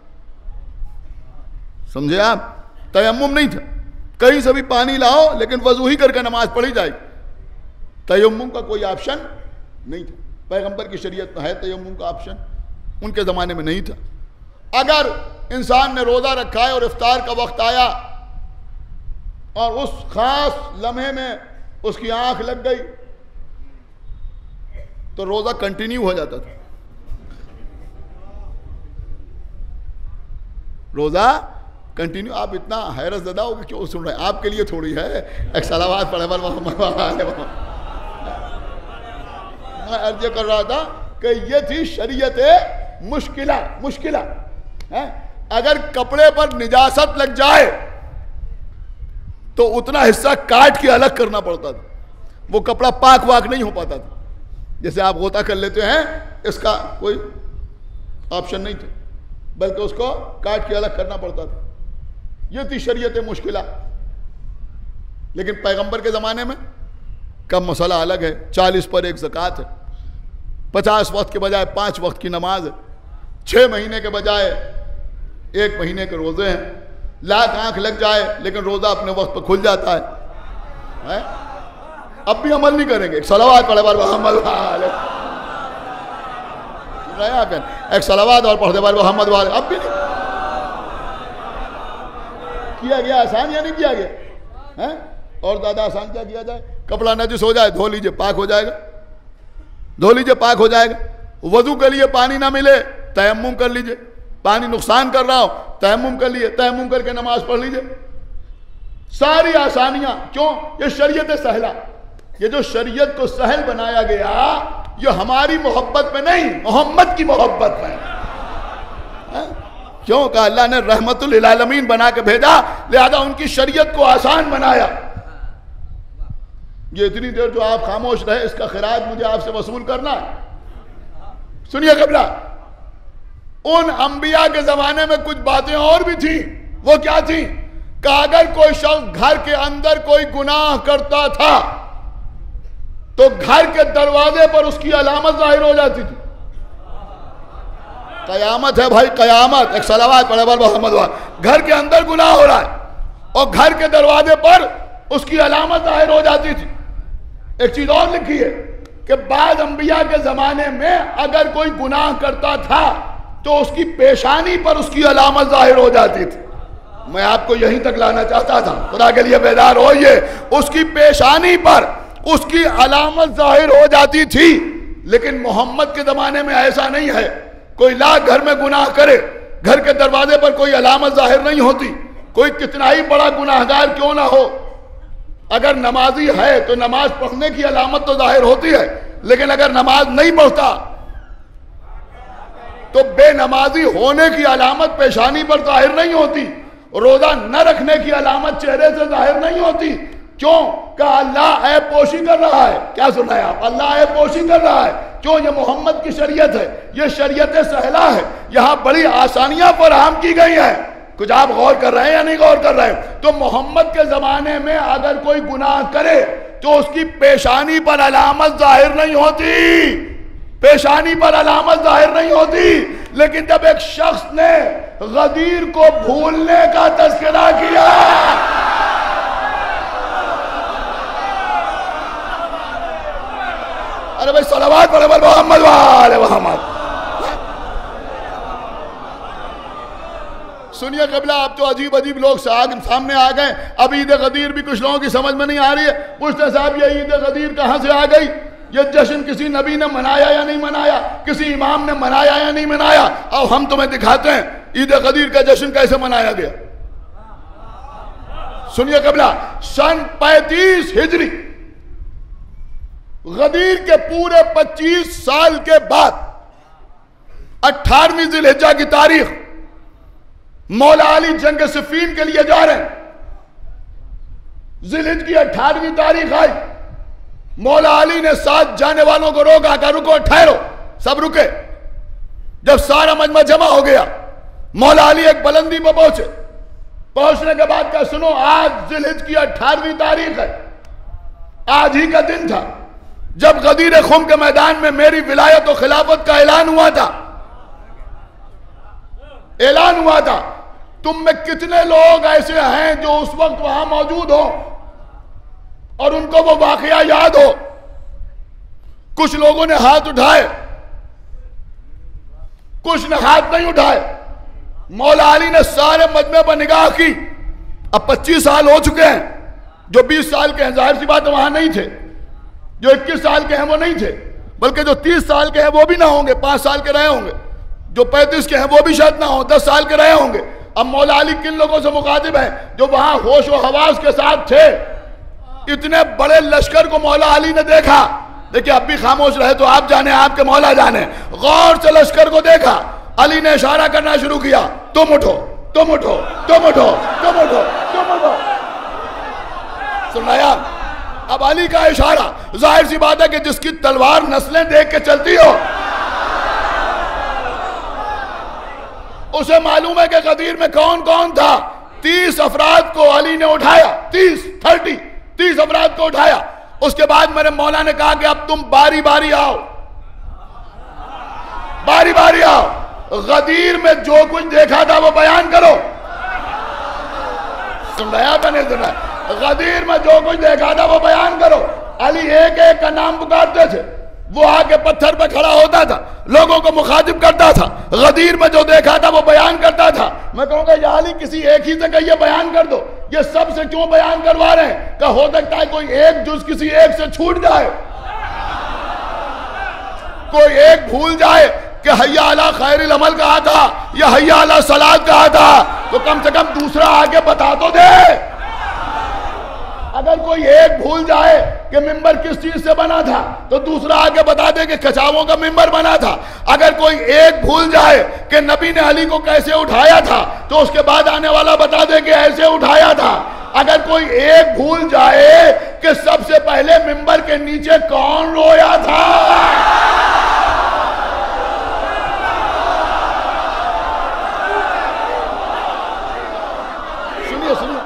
समझे आप? तयम्मुम नहीं था, कहीं से भी पानी लाओ लेकिन वजू ही करके नमाज पढ़ी जाएगी। तयम्मुम का कोई ऑप्शन नहीं था। पैगंबर की शरीयत में है तयम्मुम का ऑप्शन, उनके ज़माने में नहीं था। अगर इंसान ने रोज़ा रखा है और इफ्तार का वक्त आया और उस खास लम्हे में उसकी आंख लग गई तो रोज़ा कंटिन्यू हो जाता था। रोज़ा कंटिन्यू। आप इतना हैरत ज़दा हो कि क्यों सुन रहे हैं? आपके लिए थोड़ी है। एक सलावत पढ़े पर मोहम्मद। मैं अर्ज कर रहा था कि ये थी शरीयत मुश्किला। मुश्किला है, अगर कपड़े पर निजासत लग जाए तो उतना हिस्सा काट के अलग करना पड़ता था, वो कपड़ा पाक वाक नहीं हो पाता था। जैसे आप गोता कर लेते हैं, इसका कोई ऑप्शन नहीं था, बल्कि उसको काट के अलग करना पड़ता था। यह थी शरीयत मुश्किला। लेकिन पैगंबर के ज़माने में का मसला अलग है। चालीस पर एक ज़कात है, पचास वक्त के बजाय पाँच वक्त की नमाज है, छः महीने के बजाय एक महीने के रोज़े हैं। लाख आंख लग जाए लेकिन रोज़ा अपने वक्त पर खुल जाता है, है? अब भी अमल नहीं करेंगे। एक सलावत पढ़े बार मोहम्मद, एक सलावत और पढ़े बार मोहम्मद वाले। अब भी नहीं किया गया आसान या नहीं किया गया? हैं? और ज़्यादा आसान क्या किया जाए? कपड़ा नजिस हो जाए धो लीजिए, पाक हो जाएगा, धो लीजिए, पाक हो जाएगा। वजू के लिए पानी ना मिले, तयम्मुम कर लीजिए। पानी नुकसान कर रहा हो, तयम्मुम कर लिए, तयम्मुम करके नमाज पढ़ लीजिए। सारी आसानियां, क्यों? ये शरीयत सहला। ये जो शरीयत को सहल बनाया गया, ये हमारी मोहब्बत में नहीं, मोहम्मद की मोहब्बत में है। क्यों? कहा अल्लाह ने रहमतुल लिल आलमीन बना के भेजा, लिहाजा उनकी शरीयत को आसान बनाया। ये इतनी देर जो आप खामोश रहे, इसका खिराज मुझे आपसे वसूल करना है। सुनिए क़िबला, उन अंबिया के जमाने में कुछ बातें और भी थी। वो क्या थी? कि अगर कोई शख्स घर के अंदर कोई गुनाह करता था तो घर के दरवाजे पर उसकी अलामत जाहिर हो जाती थी। कयामत है भाई, कयामत। एक सलावत पढ़े बार मोहम्मद। घर के अंदर गुनाह हो रहा है और घर के दरवाजे पर उसकी अलामत जाहिर हो जाती थी। एक चीज और लिखी है कि बाद अंबिया के जमाने में अगर कोई गुनाह करता था तो उसकी पेशानी पर उसकी अलामत जाहिर हो जाती थी। मैं आपको यहीं तक लाना चाहता था, खुदा के लिए बेदार होइए। उसकी पेशानी पर उसकी अलामत जाहिर हो जाती थी। लेकिन मोहम्मद के जमाने में ऐसा नहीं है। कोई लाख घर में गुनाह करे, घर के दरवाजे पर कोई अलामत जाहिर नहीं होती। कोई कितना ही बड़ा गुनाहगार क्यों ना हो, अगर नमाजी है तो नमाज पढ़ने की अलामत तो जाहिर होती है। लेकिन अगर नमाज नहीं पढ़ता तो बेनमाजी होने की अलामत पेशानी पर जाहिर नहीं होती। रोजा न रखने की अलामत चेहरे से जाहिर नहीं होती। क्यों? का अल्लाह ऐब पोशी कर रहा है। क्या सुना है आप? अल्लाह ऐब पोशी कर रहा है। क्यों? ये मोहम्मद की शरीयत है, ये शरीयत सहला है। यहां बड़ी आसानियां फराहम की गई है। कुछ आप गौर कर रहे हैं या नहीं गौर कर रहे हैं? तो मोहम्मद के जमाने में अगर कोई गुनाह करे तो उसकी पेशानी पर अलामत जाहिर नहीं होती, पेशानी पर अलामत जाहिर नहीं होती। लेकिन जब एक शख्स ने गदीर को भूलने का तज़किरा किया, अरे भाई सलावत पढ़े बोल मोहम्मद वाले मोहम्मद। सुनिए क़िबला, अब तो अजीब अजीब लोग सामने आ गए। अब ईद गदीर भी कुछ लोगों की समझ में नहीं आ रही है। पूछते साहब ये ईद गदीर कहां से आ गई? ये जश्न किसी नबी ने मनाया या नहीं मनाया? किसी इमाम ने मनाया या नहीं मनाया? और हम तुम्हें दिखाते हैं ईद गदीर का जश्न कैसे मनाया गया। सुनिए क़िबला, सन पैंतीस हिजरी, गदीर के पूरे पच्चीस साल के बाद अठारहवीं जिलहिज्जा की तारीख, मौला अली जंग सिफीन के लिए जा रहे हैं। जिलहिज की अठारहवीं तारीख आई। मौला अली ने साथ जाने वालों को रोका, कहा रुको, ठहरो। सब रुके। जब सारा मजमा जमा हो गया, मौला अली एक बुलंदी पर पहुंचे। पहुंचने के बाद कहा सुनो, आज जिलहिज की अठारहवीं तारीख है। आज ही का दिन था जब गदीर खुम के मैदान में मेरी विलायत और खिलाफत का ऐलान हुआ था। ऐलान हुआ था। तुम में कितने लोग ऐसे हैं जो उस वक्त वहां मौजूद हो और उनको वो वाकया याद हो? कुछ लोगों ने हाथ उठाए, कुछ ने हाथ नहीं उठाए। मौला अली ने सारे मजमे पर निगाह की। अब पच्चीस साल हो चुके हैं। जो बीस साल के हैं जाहिर सी बात वहां नहीं थे, जो इक्कीस साल के हैं वो नहीं थे, बल्कि जो तीस साल के हैं वो भी ना होंगे, पांच साल के रहे होंगे, जो पैंतीस के हैं वो भी शायद ना हो, दस साल के रहे होंगे। अब मौला अली किन लोगों से मुखातिब हैं? जो वहां होश व हवास के साथ थे। इतने बड़े लश्कर को मौला अली ने देखा। देखिए, अब भी खामोश रहे तो आप जाने, आपके मौला जाने। गौर से लश्कर को देखा। अली ने इशारा करना शुरू किया, तुम उठो, तुम उठो, तुम उठो, तुम उठो, तुम उठो। सुनाया? अब अली का इशारा, जाहिर सी बात है कि जिसकी तलवार नस्लें देख के चलती हो उसे मालूम है कि गदीर में कौन कौन था। तीस अफराद को अली ने उठाया, तीस थर्टी तीस अफराद को उठाया। उसके बाद मेरे मौला ने कहा कि अब तुम बारी बारी आओ, बारी बारी आओ। गदीर में जो कुछ देखा था वो बयान करो। सुन रहा है? नहीं सुना? गदीर में जो कुछ देखा था वो बयान करो। अली एक एक का नाम पुकारते थे। वो आके पत्थर पे खड़ा होता था, लोगों को मुखातिब करता था, गदीर में जो देखा था वो बयान करता था। मैं कहूंगा या अली किसी एक ही से कहिए बयान कर दो, ये सब से क्यों बयान करवा रहे हैं? का हो सकता है कोई एक जुज किसी एक से छूट जाए, कोई एक भूल जाए कि हय्या अला खैरिल अमल कहा था या हय्या अला सलात कहा था, तो कम से कम दूसरा आगे बता तो दे। अगर कोई एक भूल जाए कि मिंबर किस चीज से बना था, तो दूसरा आगे बता दे कि कचावों का मिंबर बना था। अगर कोई एक भूल जाए कि नबी ने अली को कैसे उठाया था, तो उसके बाद आने वाला बता दे कि ऐसे उठाया था। अगर कोई एक भूल जाए कि सबसे पहले मिंबर के नीचे कौन रोया था, सुनिए सुनिए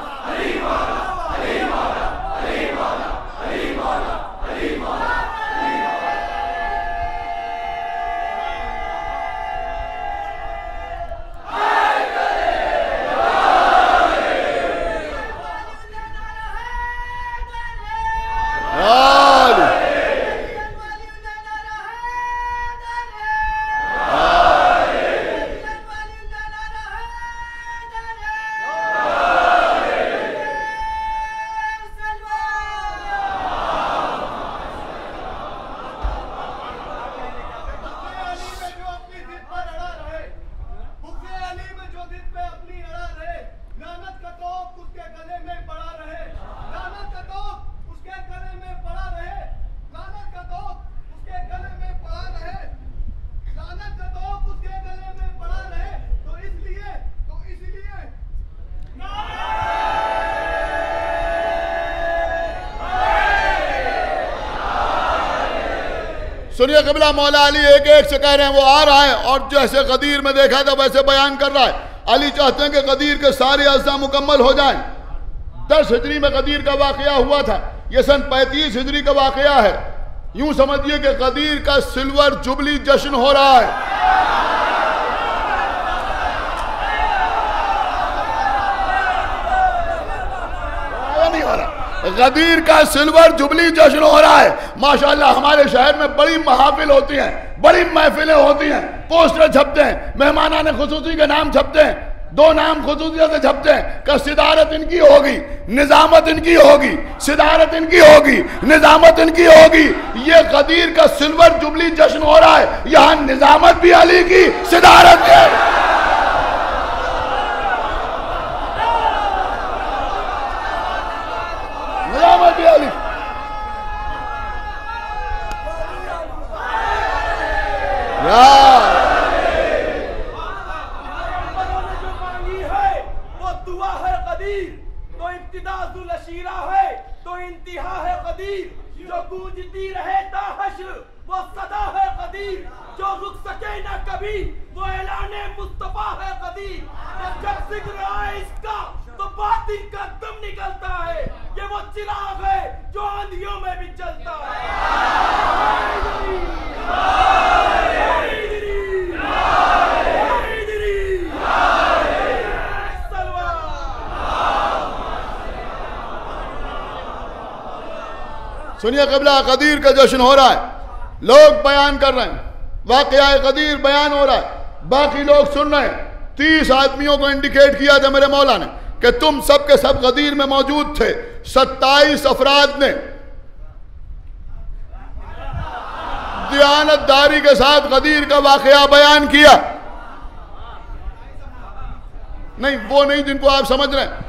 सुनिए क़िबला मौला अली एक एक से कह रहे हैं, वो आ रहा है और जैसे गदीर में देखा था वैसे बयान कर रहा है। अली चाहते हैं कि गदीर के सारे अज्जा मुकम्मल हो जाएं। दस हिजरी में गदीर का वाकया हुआ था, ये सन पैंतीस हिजरी का वाकया है। यूं समझिए कि गदीर का सिल्वर जुबली जश्न हो रहा है। नहीं हो रहा, गदीर का सिल्वर जुबली जश्न हो रहा है। माशाअल्लाह हमारे शहर में बड़ी महाफिल होती हैं, बड़ी महफिलें होती हैं, पोस्टर छपते हैं, मेहमानान खुसूसी के नाम छपते हैं, दो नाम खुसूसियत से छपते हैं कि सिदारत इनकी होगी, निजामत इनकी होगी, सिदारत इनकी होगी, निजामत इनकी होगी। ये गदीर का सिल्वर जुबली जश्न हो रहा है, यहां निजामत भी अली की, सिदारत भी निजामत भी अली। जो गूंजती रहे ता हश्र वो सदा है कदीर, जो रुक सके ना कभी वो ऐलाने मुस्तफा है कदीर। जब जिक्र आए इसका तो बातिल का दम निकलता है, ये वो चिराग है जो आंधियों में भी जलता है। सुनिए क़िबला गदीर का जश्न हो रहा है, लोग बयान कर रहे हैं, वाक़या गदीर बयान हो रहा है, बाकी लोग सुन रहे हैं। तीस आदमियों को इंडिकेट किया था मेरे मौला ने कि तुम सब के सब गदीर में मौजूद थे। सत्ताईस अफराद ने दियानतदारी के साथ गदीर का वाक़या बयान किया। नहीं वो नहीं जिनको आप समझ रहे हैं,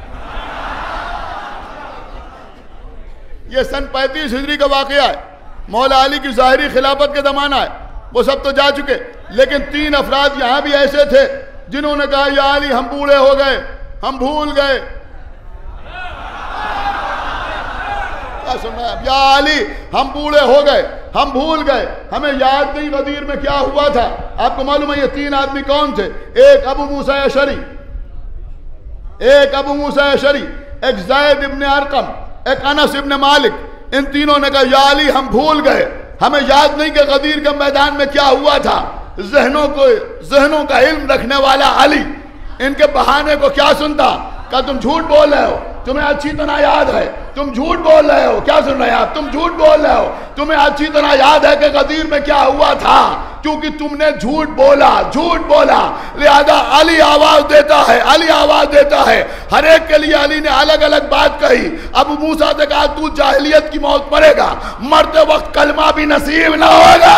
ये सन पैंतीस हिजरी का वाकया है, मौला अली की ज़ाहिरी खिलाफत के ज़माना है, वो सब तो जा चुके, लेकिन तीन अफराद यहाँ भी ऐसे थे जिन्होंने कहा या अली हम बूढ़े हो गए, हम भूल गए। क्या सुन रहे हैं? या अली हम बूढ़े हो गए, हम भूल गए, हमें याद नहीं गदीर में क्या हुआ था। आपको मालूम है ये तीन आदमी कौन थे? एक अबू मूसा अशरी, एक अबू मूसा अशरी, एक ज़ैद इब्न अरकम, एक अनस इब्न मालिक। इन तीनों ने कहा या अली हम भूल गए, हमें याद नहीं कि गदीर के मैदान में क्या हुआ था। जहनों को जहनों का इल्म रखने वाला अली इनके बहाने को क्या सुनता? क्या तुम झूठ बोल रहे हो? तुम्हें अच्छी तरह याद है, तुम झूठ बोल रहे हो। क्या सुन रहे हैं आप? तुम झूठ बोल रहे हो। तुम्हें अच्छी तरह याद है कि गदीर में क्या हुआ था, क्योंकि तुमने झूठ बोला, झूठ बोला। लिहाजा अली आवाज देता है, अली आवाज देता है। हर एक के लिए अली ने अलग अलग बात कही। अबू मूसा से कहा तू जाहिलियत की मौत मरेगा, मरते वक्त कलमा भी नसीब ना होगा।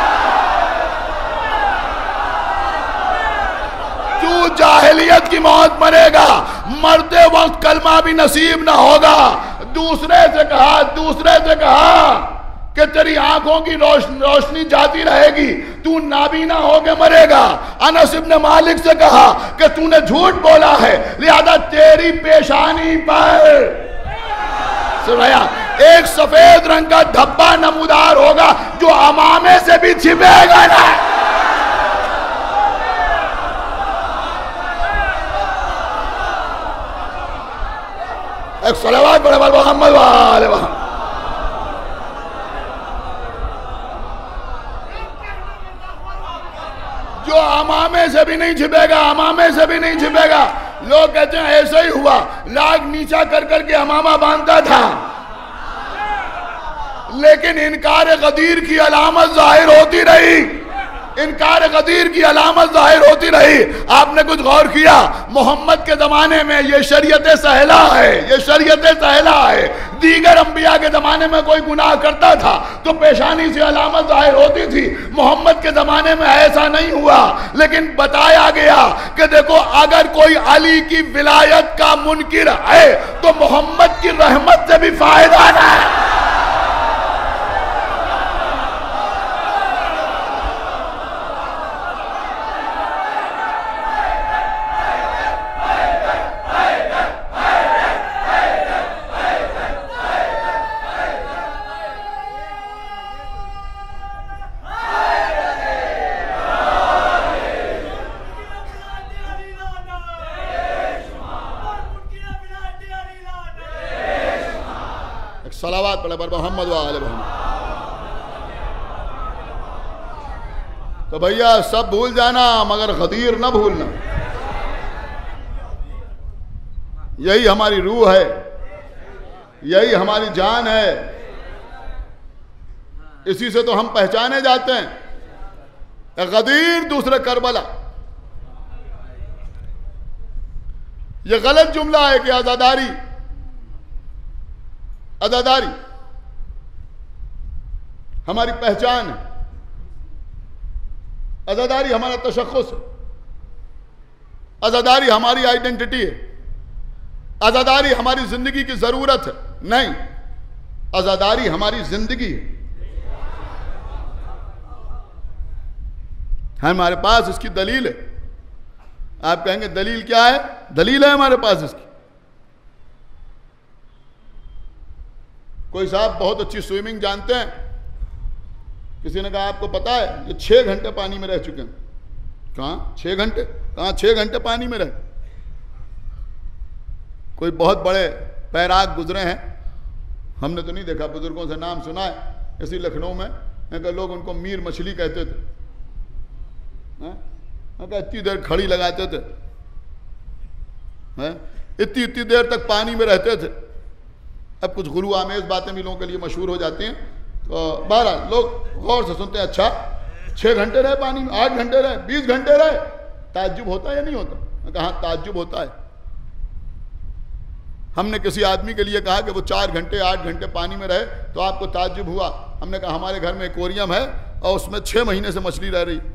तू जाहिलियत की मौत मरेगा, मरते वक्त कलमा भी नसीब ना होगा। दूसरे से कहा, दूसरे से कहा कि तेरी आंखों की रोशनी रोशनी जाती रहेगी, तू नाबीना होके मरेगा। अनस इब्न मालिक से कहा कि तूने झूठ बोला है, लिहाजा तेरी पेशानी पर सुनाया एक सफेद रंग का धब्बा नमूदार होगा जो अमामे से भी छिपेगा ना। एक सलावत पढ़े मोहम्मद वाले वहां। जो अमामे से भी नहीं छिपेगा, अमामे से भी नहीं छिपेगा। लोग कहते हैं ऐसा ही हुआ, लाग नीचा कर करके अमामा बांधता था, लेकिन इनकार गदीर की अलामत जाहिर होती रही, इनकार गदीर की अलामत जाहिर होती रही। आपने कुछ गौर किया? मोहम्मद के जमाने में ये शरीयत सहला है, ये शरीयत सहला है। दीगर अंबिया के जमाने में कोई गुनाह करता था तो पेशानी से अलामत जाहिर होती थी। मोहम्मद के जमाने में ऐसा नहीं हुआ, लेकिन बताया गया कि देखो अगर कोई अली की विलायत का मुनकिर है तो मोहम्मद की रहमत से भी फायदा ना है। सलावत पढ़े पर मोहम्मद वाले मोहम्मद। तो भैया सब भूल जाना मगर गदीर ना भूलना। यही हमारी रूह है, यही हमारी जान है, इसी से तो हम पहचाने जाते हैं। गदीर दूसरे करबला। यह गलत जुमला है कि आजादारी, अदादारी हमारी पहचान है, अदादारी हमारा तशख्खुस है, अदादारी हमारी आइडेंटिटी है, अदादारी हमारी जिंदगी की जरूरत है। नहीं, अदादारी हमारी जिंदगी है। हमारे पास इसकी दलील है। आप कहेंगे दलील क्या है? दलील है हमारे पास इसकी। कोई साहब बहुत अच्छी स्विमिंग जानते हैं, किसी ने कहा आपको पता है ये छह घंटे पानी में रह चुके हैं। कहाँ छह घंटे? कहाँ छह घंटे पानी में रहे? कोई बहुत बड़े पैराग गुजरे हैं, हमने तो नहीं देखा, बुजुर्गों से नाम सुना है। इसी लखनऊ में कि लोग उनको मीर मछली कहते थे, इतनी देर खड़ी लगाते थे, इतनी इतनी देर तक पानी में रहते थे। अब कुछ गुरु आमेज बातें भी लोगों के लिए मशहूर हो जाती हैं, तो बहरहाल लोग गौर से सुनते हैं। अच्छा छः घंटे रहे पानी में, आठ घंटे रहे, बीस घंटे रहे, ताज्जुब होता है या नहीं होता? मैं कहा ताज्जुब होता है। हमने किसी आदमी के लिए कहा कि वो चार घंटे आठ घंटे पानी में रहे तो आपको ताज्जुब हुआ। हमने कहा हमारे घर में एक्वेरियम है और उसमें छः महीने से मछली रह रही।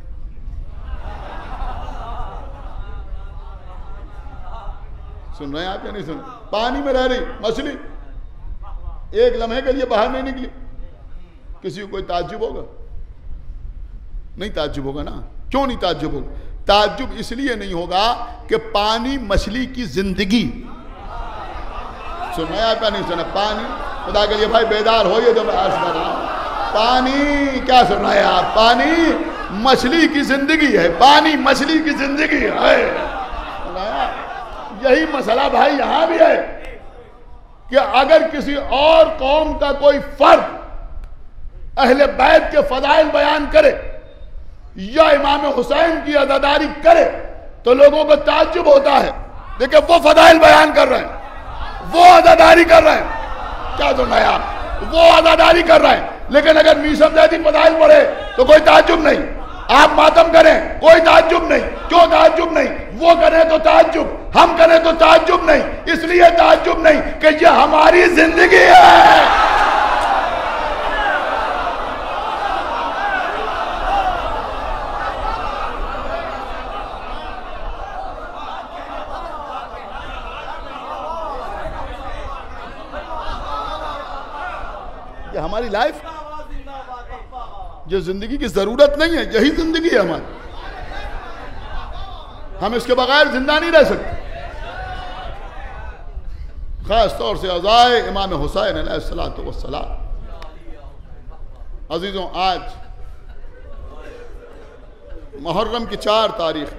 सुन रहे हैं आप या नहीं सुन? पानी में रह रही मछली, एक लम्हे के लिए बाहर नहीं निकली। किसी को कोई ताज्जुब होगा? नहीं ताज्जुब होगा ना। क्यों नहीं ताज्जुब होगा? ताज्जुब इसलिए नहीं होगा कि पानी मछली की जिंदगी। सुना आपका नहीं सुना? पानी, खुदा के लिए भाई बेदार हो, ये जो मैं अर्ज कर रहा हूं, पानी क्या सुन रहे हैं आप? पानी मछली की जिंदगी है, पानी मछली की जिंदगी है। यही मसला भाई यहां भी है कि अगर किसी और कौम का कोई फर्द अहले बैत के फजाइल बयान करे या इमाम हुसैन की अज़ादारी करे तो लोगों को ताज्जुब होता है। देखिए वो फजाइल बयान कर रहे हैं, वो अदादारी कर रहे हैं। क्या सुनना यार, वो अदादारी कर रहे हैं। लेकिन अगर मीसम जैदी फदाइल पढ़े तो कोई ताज्जुब नहीं, आप मातम करें कोई ताज्जुब नहीं। क्यों ताज्जुब नहीं? वो करें तो ताज्जुब, हम करें तो ताज्जुब नहीं। इसलिए ताज्जुब नहीं कि ये हमारी जिंदगी है। ये हमारी लाइफ, ये जिंदगी की जरूरत नहीं है, यही जिंदगी है हमारी। हम इसके बगैर जिंदा नहीं रह सकते। खास तौर से अज़ाए इमाम हुसैन अलैहिस्सलातु वस्सलाम। अजीजों, आज मुहर्रम की चार तारीख,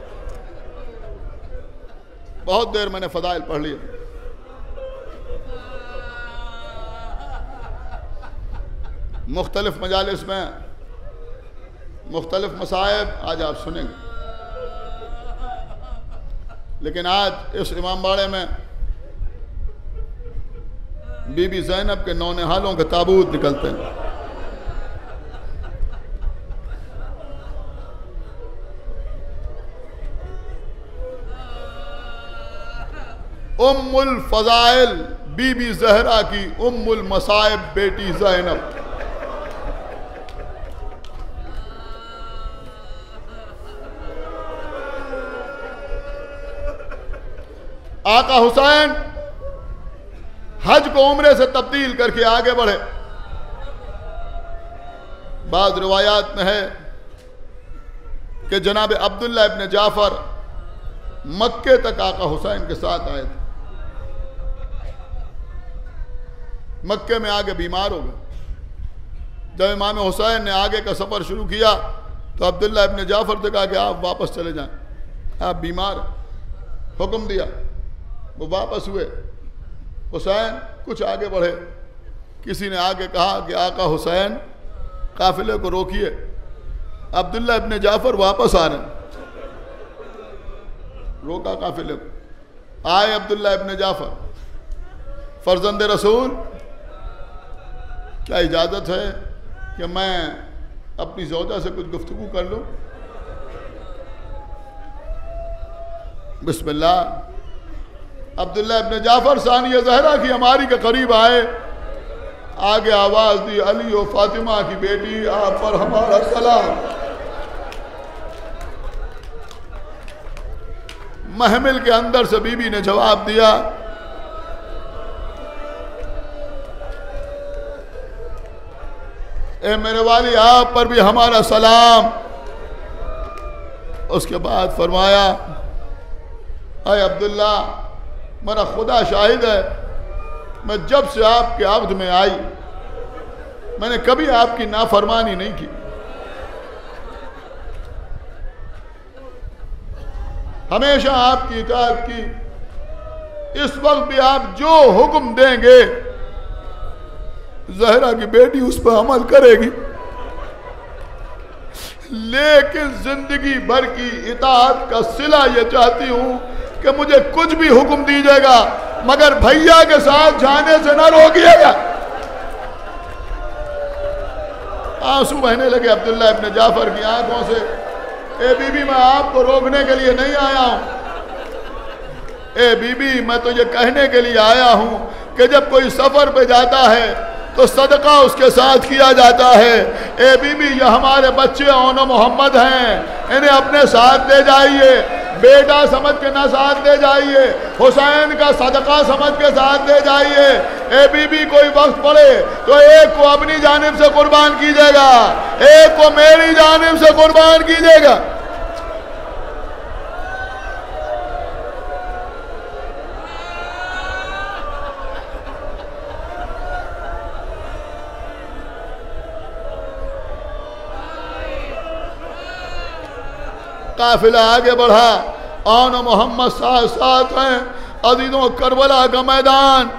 बहुत देर मैंने फदाइल पढ़ लिया। मुख्तलिफ मजालिस में मुख्तलिफ मसाइब आज आप सुनेंगे, लेकिन आज इस इमाम बाड़े में बीबी ज़ैनब के नौनिहालों के ताबूत निकलते हैं। उम्मुल फज़ाइल बीबी ज़हरा की उम्मुल मसाइब बेटी ज़ैनब। आका हुसैन हज को उम्रे से तब्दील करके आगे बढ़े। बाद रिवायात में है कि जनाब अब्दुल्ला इब्न जाफर मक्के तक आका हुसैन के साथ आए थे। मक्के में आगे बीमार हो गए। जब इमाम हुसैन ने आगे का सफर शुरू किया तो अब्दुल्ला इब्न जाफर से कहा कि आप वापस चले जाएं, आप बीमार। हुक्म दिया, वो वापस हुए। हुसैन कुछ आगे बढ़े। किसी ने आगे कहा कि आका हुसैन काफिले को रोकिए, अब्दुल्ला इब्न जाफर वापस आ रहे। रोका काफिले को। आए अब्दुल्ला इब्न जाफर, फर्जंद रसूल, क्या इजाज़त है कि मैं अपनी ज़ौजा से कुछ गुफ्तगू कर लूँ? बिस्मिल्लाह। अब्दुल्ला इब्न जाफर सानिया ज़हरा की हमारी के करीब आए। आगे आवाज़ दी, अली और फातिमा की बेटी, आप पर हमारा सलाम। महमिल के अंदर से बीबी ने जवाब दिया, ए मेरे वाली, आप पर भी हमारा सलाम। उसके बाद फरमाया, अय अब्दुल्ला, मेरा खुदा शाहिद है, मैं जब से आपके अब्द में आई मैंने कभी आपकी नाफरमानी नहीं की। हमेशा आपकी इताअत की। इस वक्त भी आप जो हुक्म देंगे ज़हरा की बेटी उस पर अमल करेगी। लेकिन जिंदगी भर की इताअत का सिला ये चाहती हूं कि मुझे कुछ भी हुक्म दीजिएगा मगर भैया के साथ जाने से ना रोकिएगा। आंसू बहने लगे अब्दुल्ला इब्न जाफर की आंखों से। ए बीबी, मैं आपको रोकने के लिए नहीं आया हूं। ए बीबी, मैं तो ये कहने के लिए आया हूं कि जब कोई सफर पे जाता है तो सदका उसके साथ किया जाता है। ए बीबी, ये हमारे बच्चे ओनो मोहम्मद हैं, इन्हें अपने साथ ले जाइए। बेटा समझ के ना साथ ले जाइए, हुसैन का सदका समझ के साथ ले जाइए। ए बीबी, कोई वक्त पड़े तो एक को अपनी जानिब से कुर्बान कीजिएगा, एक को मेरी जानिब से कुर्बान कीजिएगा। काफिला आगे बढ़ा, आन मोहम्मद साथ साथ हैं। अजीजों, करबला का मैदान,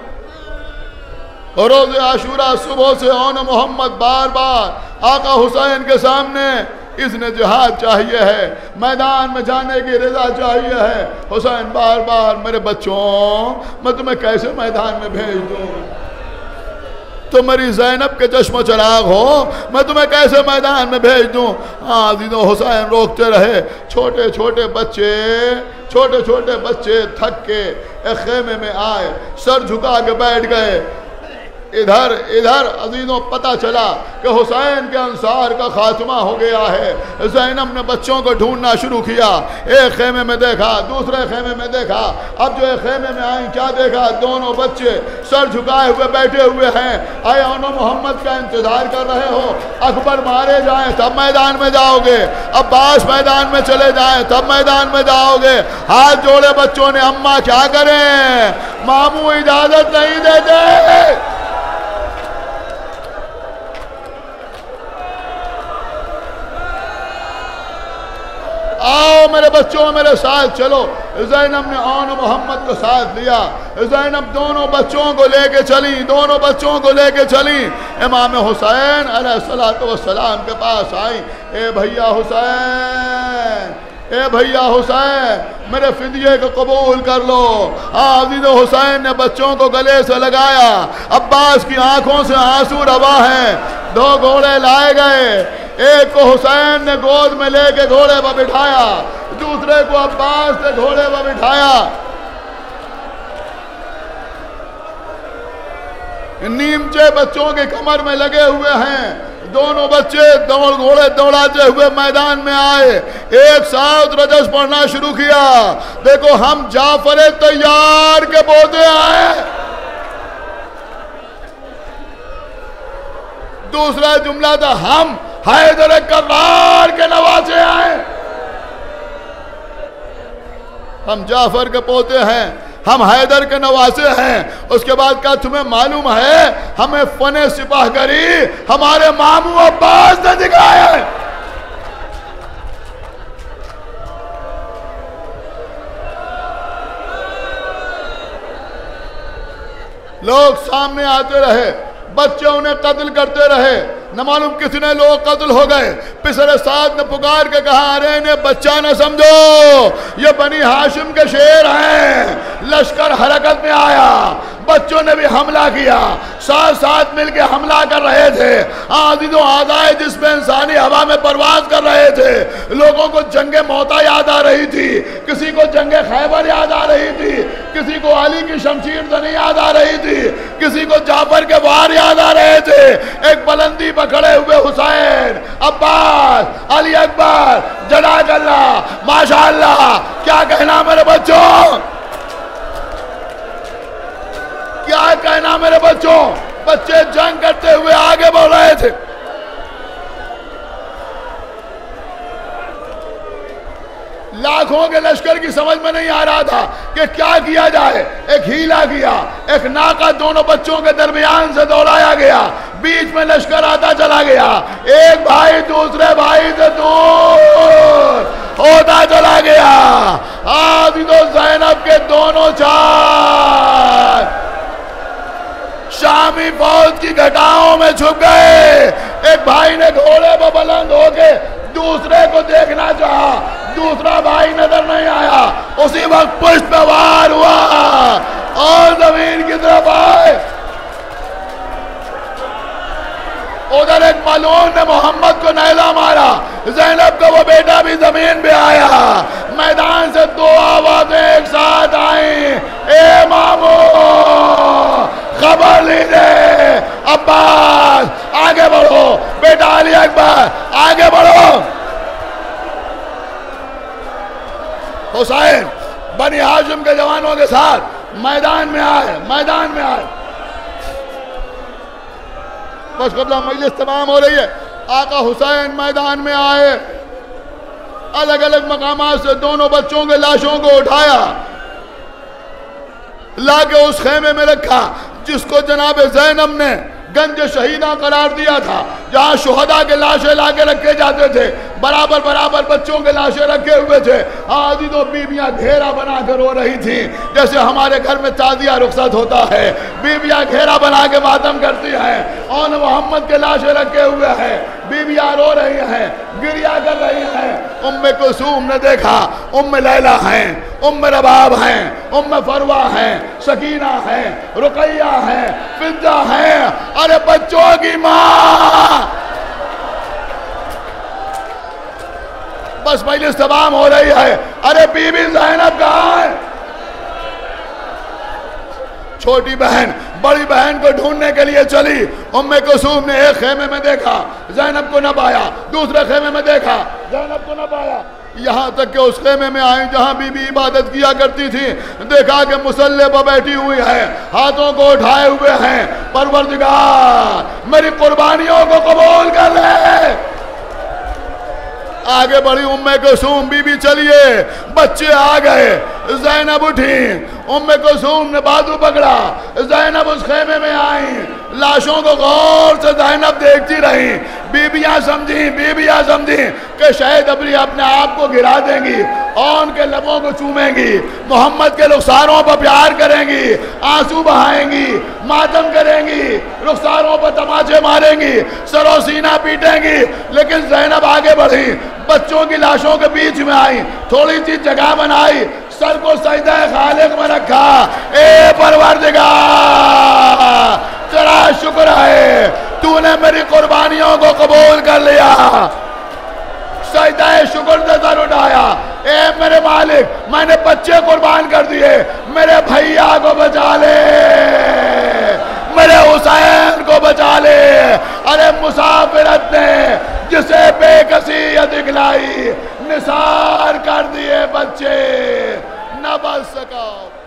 रोज़े आशूरा सुबह से आन मोहम्मद बार बार आका हुसैन के सामने इज़्न जिहाद चाहिए है, मैदान में जाने की रजा चाहिए है। हुसैन बार बार मेरे बच्चों मैं तुम्हें कैसे मैदान में भेज दूँ, तो मेरी ज़ैनब के चश्मो चराग हो, मैं तुम्हें कैसे मैदान में भेज दूँ। हाँ अज़ीज़ों, हुसैन रोकते रहे। छोटे छोटे बच्चे छोटे छोटे बच्चे थक के एक खेमे में आए, सर झुका के बैठ गए। इधर इधर अजीजों पता चला कि हुसैन के अंसार का खात्मा हो गया है। ज़ैनब ने बच्चों को ढूंढना शुरू किया। एक खेमे में देखा, दूसरे खेमे में देखा। अब जो एक खेमे में आई क्या देखा, दोनों बच्चे सर झुकाए हुए बैठे हुए हैं। आए उन्होंने मोहम्मद का इंतजार कर रहे हो, अकबर मारे जाएं तब मैदान में जाओगे, अब्बास मैदान में चले जाएं तब मैदान में जाओगे। हाथ जोड़े बच्चों ने, अम्मा क्या करें, मामू इजाजत नहीं देते। आओ मेरे बच्चों मेरे साथ चलो। ज़ैनब ने आन मोहम्मद को साथ लिया। ज़ैनब दोनों बच्चों को लेके चली, दोनों बच्चों को लेके चली। इमाम हुसैन अलैहिस्सलातु वस्सलाम के पास आई। ए भैया हुसैन, ए भैया हुसैन, मेरे फिदिये को कबूल कर लो। आज़ीज़ हुसैन ने बच्चों को गले से लगाया। अब्बास की आंखों से आंसू रवा हैं। दो घोड़े लाए गए, एक को हुसैन ने गोद में लेके घोड़े पर बिठाया, दूसरे को अब्बास ने घोड़े पर बिठाया। नीमचे बच्चों के कमर में लगे हुए हैं। दोनों बच्चे दौड़ घोड़े दौड़ाते हुए मैदान में आए, एक साथ रजस पढ़ना शुरू किया। देखो हम जाफर तैयार के पोते आए। दूसरा जुमला था हम हैदर कर्रार के नवासे आए। हम जाफर के पोते हैं, हम हैदर के नवासे हैं। उसके बाद क्या तुम्हें मालूम है, हमें फने सिपाहगरी हमारे मामू अब्बास ने दिखाया है। लोग सामने आते रहे, बच्चे उन्हें कत्ल करते रहे। न मालूम कितने लोग कत्ल हो गए। पिसरे साद ने पुकार के कहा, अरे इन्हें बच्चा न समझो, ये बनी हाशिम के शेर हैं। लश्कर हरकत में आया, बच्चों ने भी हमला किया, साथ साथ मिलके हमला कर रहे थे। आज़ीज़ों आज़ाए जिसमें इंसानी हवा में परवाज कर रहे थे। लोगों को जंगे मौता याद आ रही थी, किसी को जंगे खैबर याद आ रही थी, किसी को अली की शमशीर जनी याद आ रही थी, किसी को जाफर के वार याद आ रहे थे। एक बुलंदी पर खड़े हुए हुसैन, अब्बास, अली अकबर, जनाब अल्लाह, माशाअल्लाह। क्या कहना मेरे बच्चों, क्या कहना मेरे बच्चों। बच्चे जंग करते हुए आगे बढ़ रहे थे। लाखों के लश्कर की समझ में नहीं आ रहा था कि क्या किया जाए। एक हीला किया, एक नाका दोनों बच्चों के दरमियान से दौड़ाया गया, बीच में लश्कर आता चला गया। एक भाई दूसरे भाई से दूर होता चला गया। आज़ीज़ों ज़ैनब के दोनों चार शामी फौज की घटाओं में छुप गए। एक भाई ने घोड़े पर बुलंद होके दूसरे को देखना चाहा, दूसरा भाई नजर नहीं आया। उसी वक्त पुष्प पे वार हुआ और जमीन की तरफ आए। उधर एक मलून ने मोहम्मद को नैला मारा, ज़ैनब का वो बेटा भी जमीन पे आया। मैदान से दो आवाजें एक साथ आई, ए मामू खबर लीजिए, अब्बास आगे बढ़ो, बेटा अली अकबर आगे बढ़ो। हुसैन बनी हाशिम के जवानों के साथ मैदान में आए, मैदान में आए। बस कबला मजलिस तमाम हो रही है। आका हुसैन मैदान में आए, अलग अलग मकामात से दोनों बच्चों के लाशों को उठाया, लाके उस खेमे में रखा जिसको जनाब ज़ैनब ने गंज शहीदा करार दिया था, जहां शुहदा के लाशें लाके रखे जाते थे। बराबर बराबर बच्चों के लाशें रखे हुए थे। आधी तो बीबियां घेरा बना कर रो रही थी, जैसे हमारे घर में ताजिया रुखसत होता है, बीबियां घेरा बना के मातम करती हैं। और मोहम्मद के लाशें रखे हुए हैं, बीबियां रो रही हैं, गिरिया कर रही हैं। उम्मे कुलसूम ने देखा, उम्मे लैला हैं, उम्मे रबाब हैं, उम्मे फरवा हैं, सकीना हैं, रुकैया हैं, फिजा हैं, अरे बच्चों की माँ। बस मजलिस तमाम हो रही है। अरे बीबी ज़ैनब कहाँ है? छोटी बहन बड़ी बहन को ढूंढने के लिए चली। उम्मे कुलसूम ने एक खेमे में देखा, ज़ैनब को न पाया, दूसरे खेमे में देखा, ज़ैनब को न पाया, यहाँ तक कि उस खेमे में आई जहाँ बीबी इबादत किया करती थी। देखा कि मुसल्ले पर बैठी हुई है, हाथों को उठाए हुए हैं। परवरदिगार मेरी कुर्बानियों को कबूल कर ले। आगे बढ़ी उम्मे कुलसूम, बीबी चलिए, बच्चे आ गए। ज़ैनब उठी, उम्मे कुलसूम ने बाजू पकड़ा, ज़ैनब उस खेमे में आई। लाशों को गौर से ज़ैनब देखती रही। बीबियां समझी बीबियां समझी कि शायद अपनी अपने आप को गिरा देंगी और उनके लबों को चूमेंगी, मोहम्मद के रुखसारों पर प्यार करेंगी, आंसू बहाएंगी, मातम करेंगी, रुखसारों पर तमाचे मारेंगी, सरो सीना पीटेंगी। लेकिन ज़ैनब आगे बढ़ी, बच्चों की लाशों के बीच में आई, थोड़ी सी जगह बनाई, सर को सजदा खालिक में रखा। ए परवरदिगार तेरा शुक्र है, तूने मेरी कुर्बानियों को कबूल कर लिया। सजदा शुक्र से सर उठाया। ए मेरे मालिक, मैंने बच्चे कुर्बान कर दिए, मेरे भैया को बचा ले, मेरे हुसैन को बचा ले। अरे मुसाफिरत ने जिसे बेकसी दिखलाई, निसार कर दिए बच्चे, न बच सका।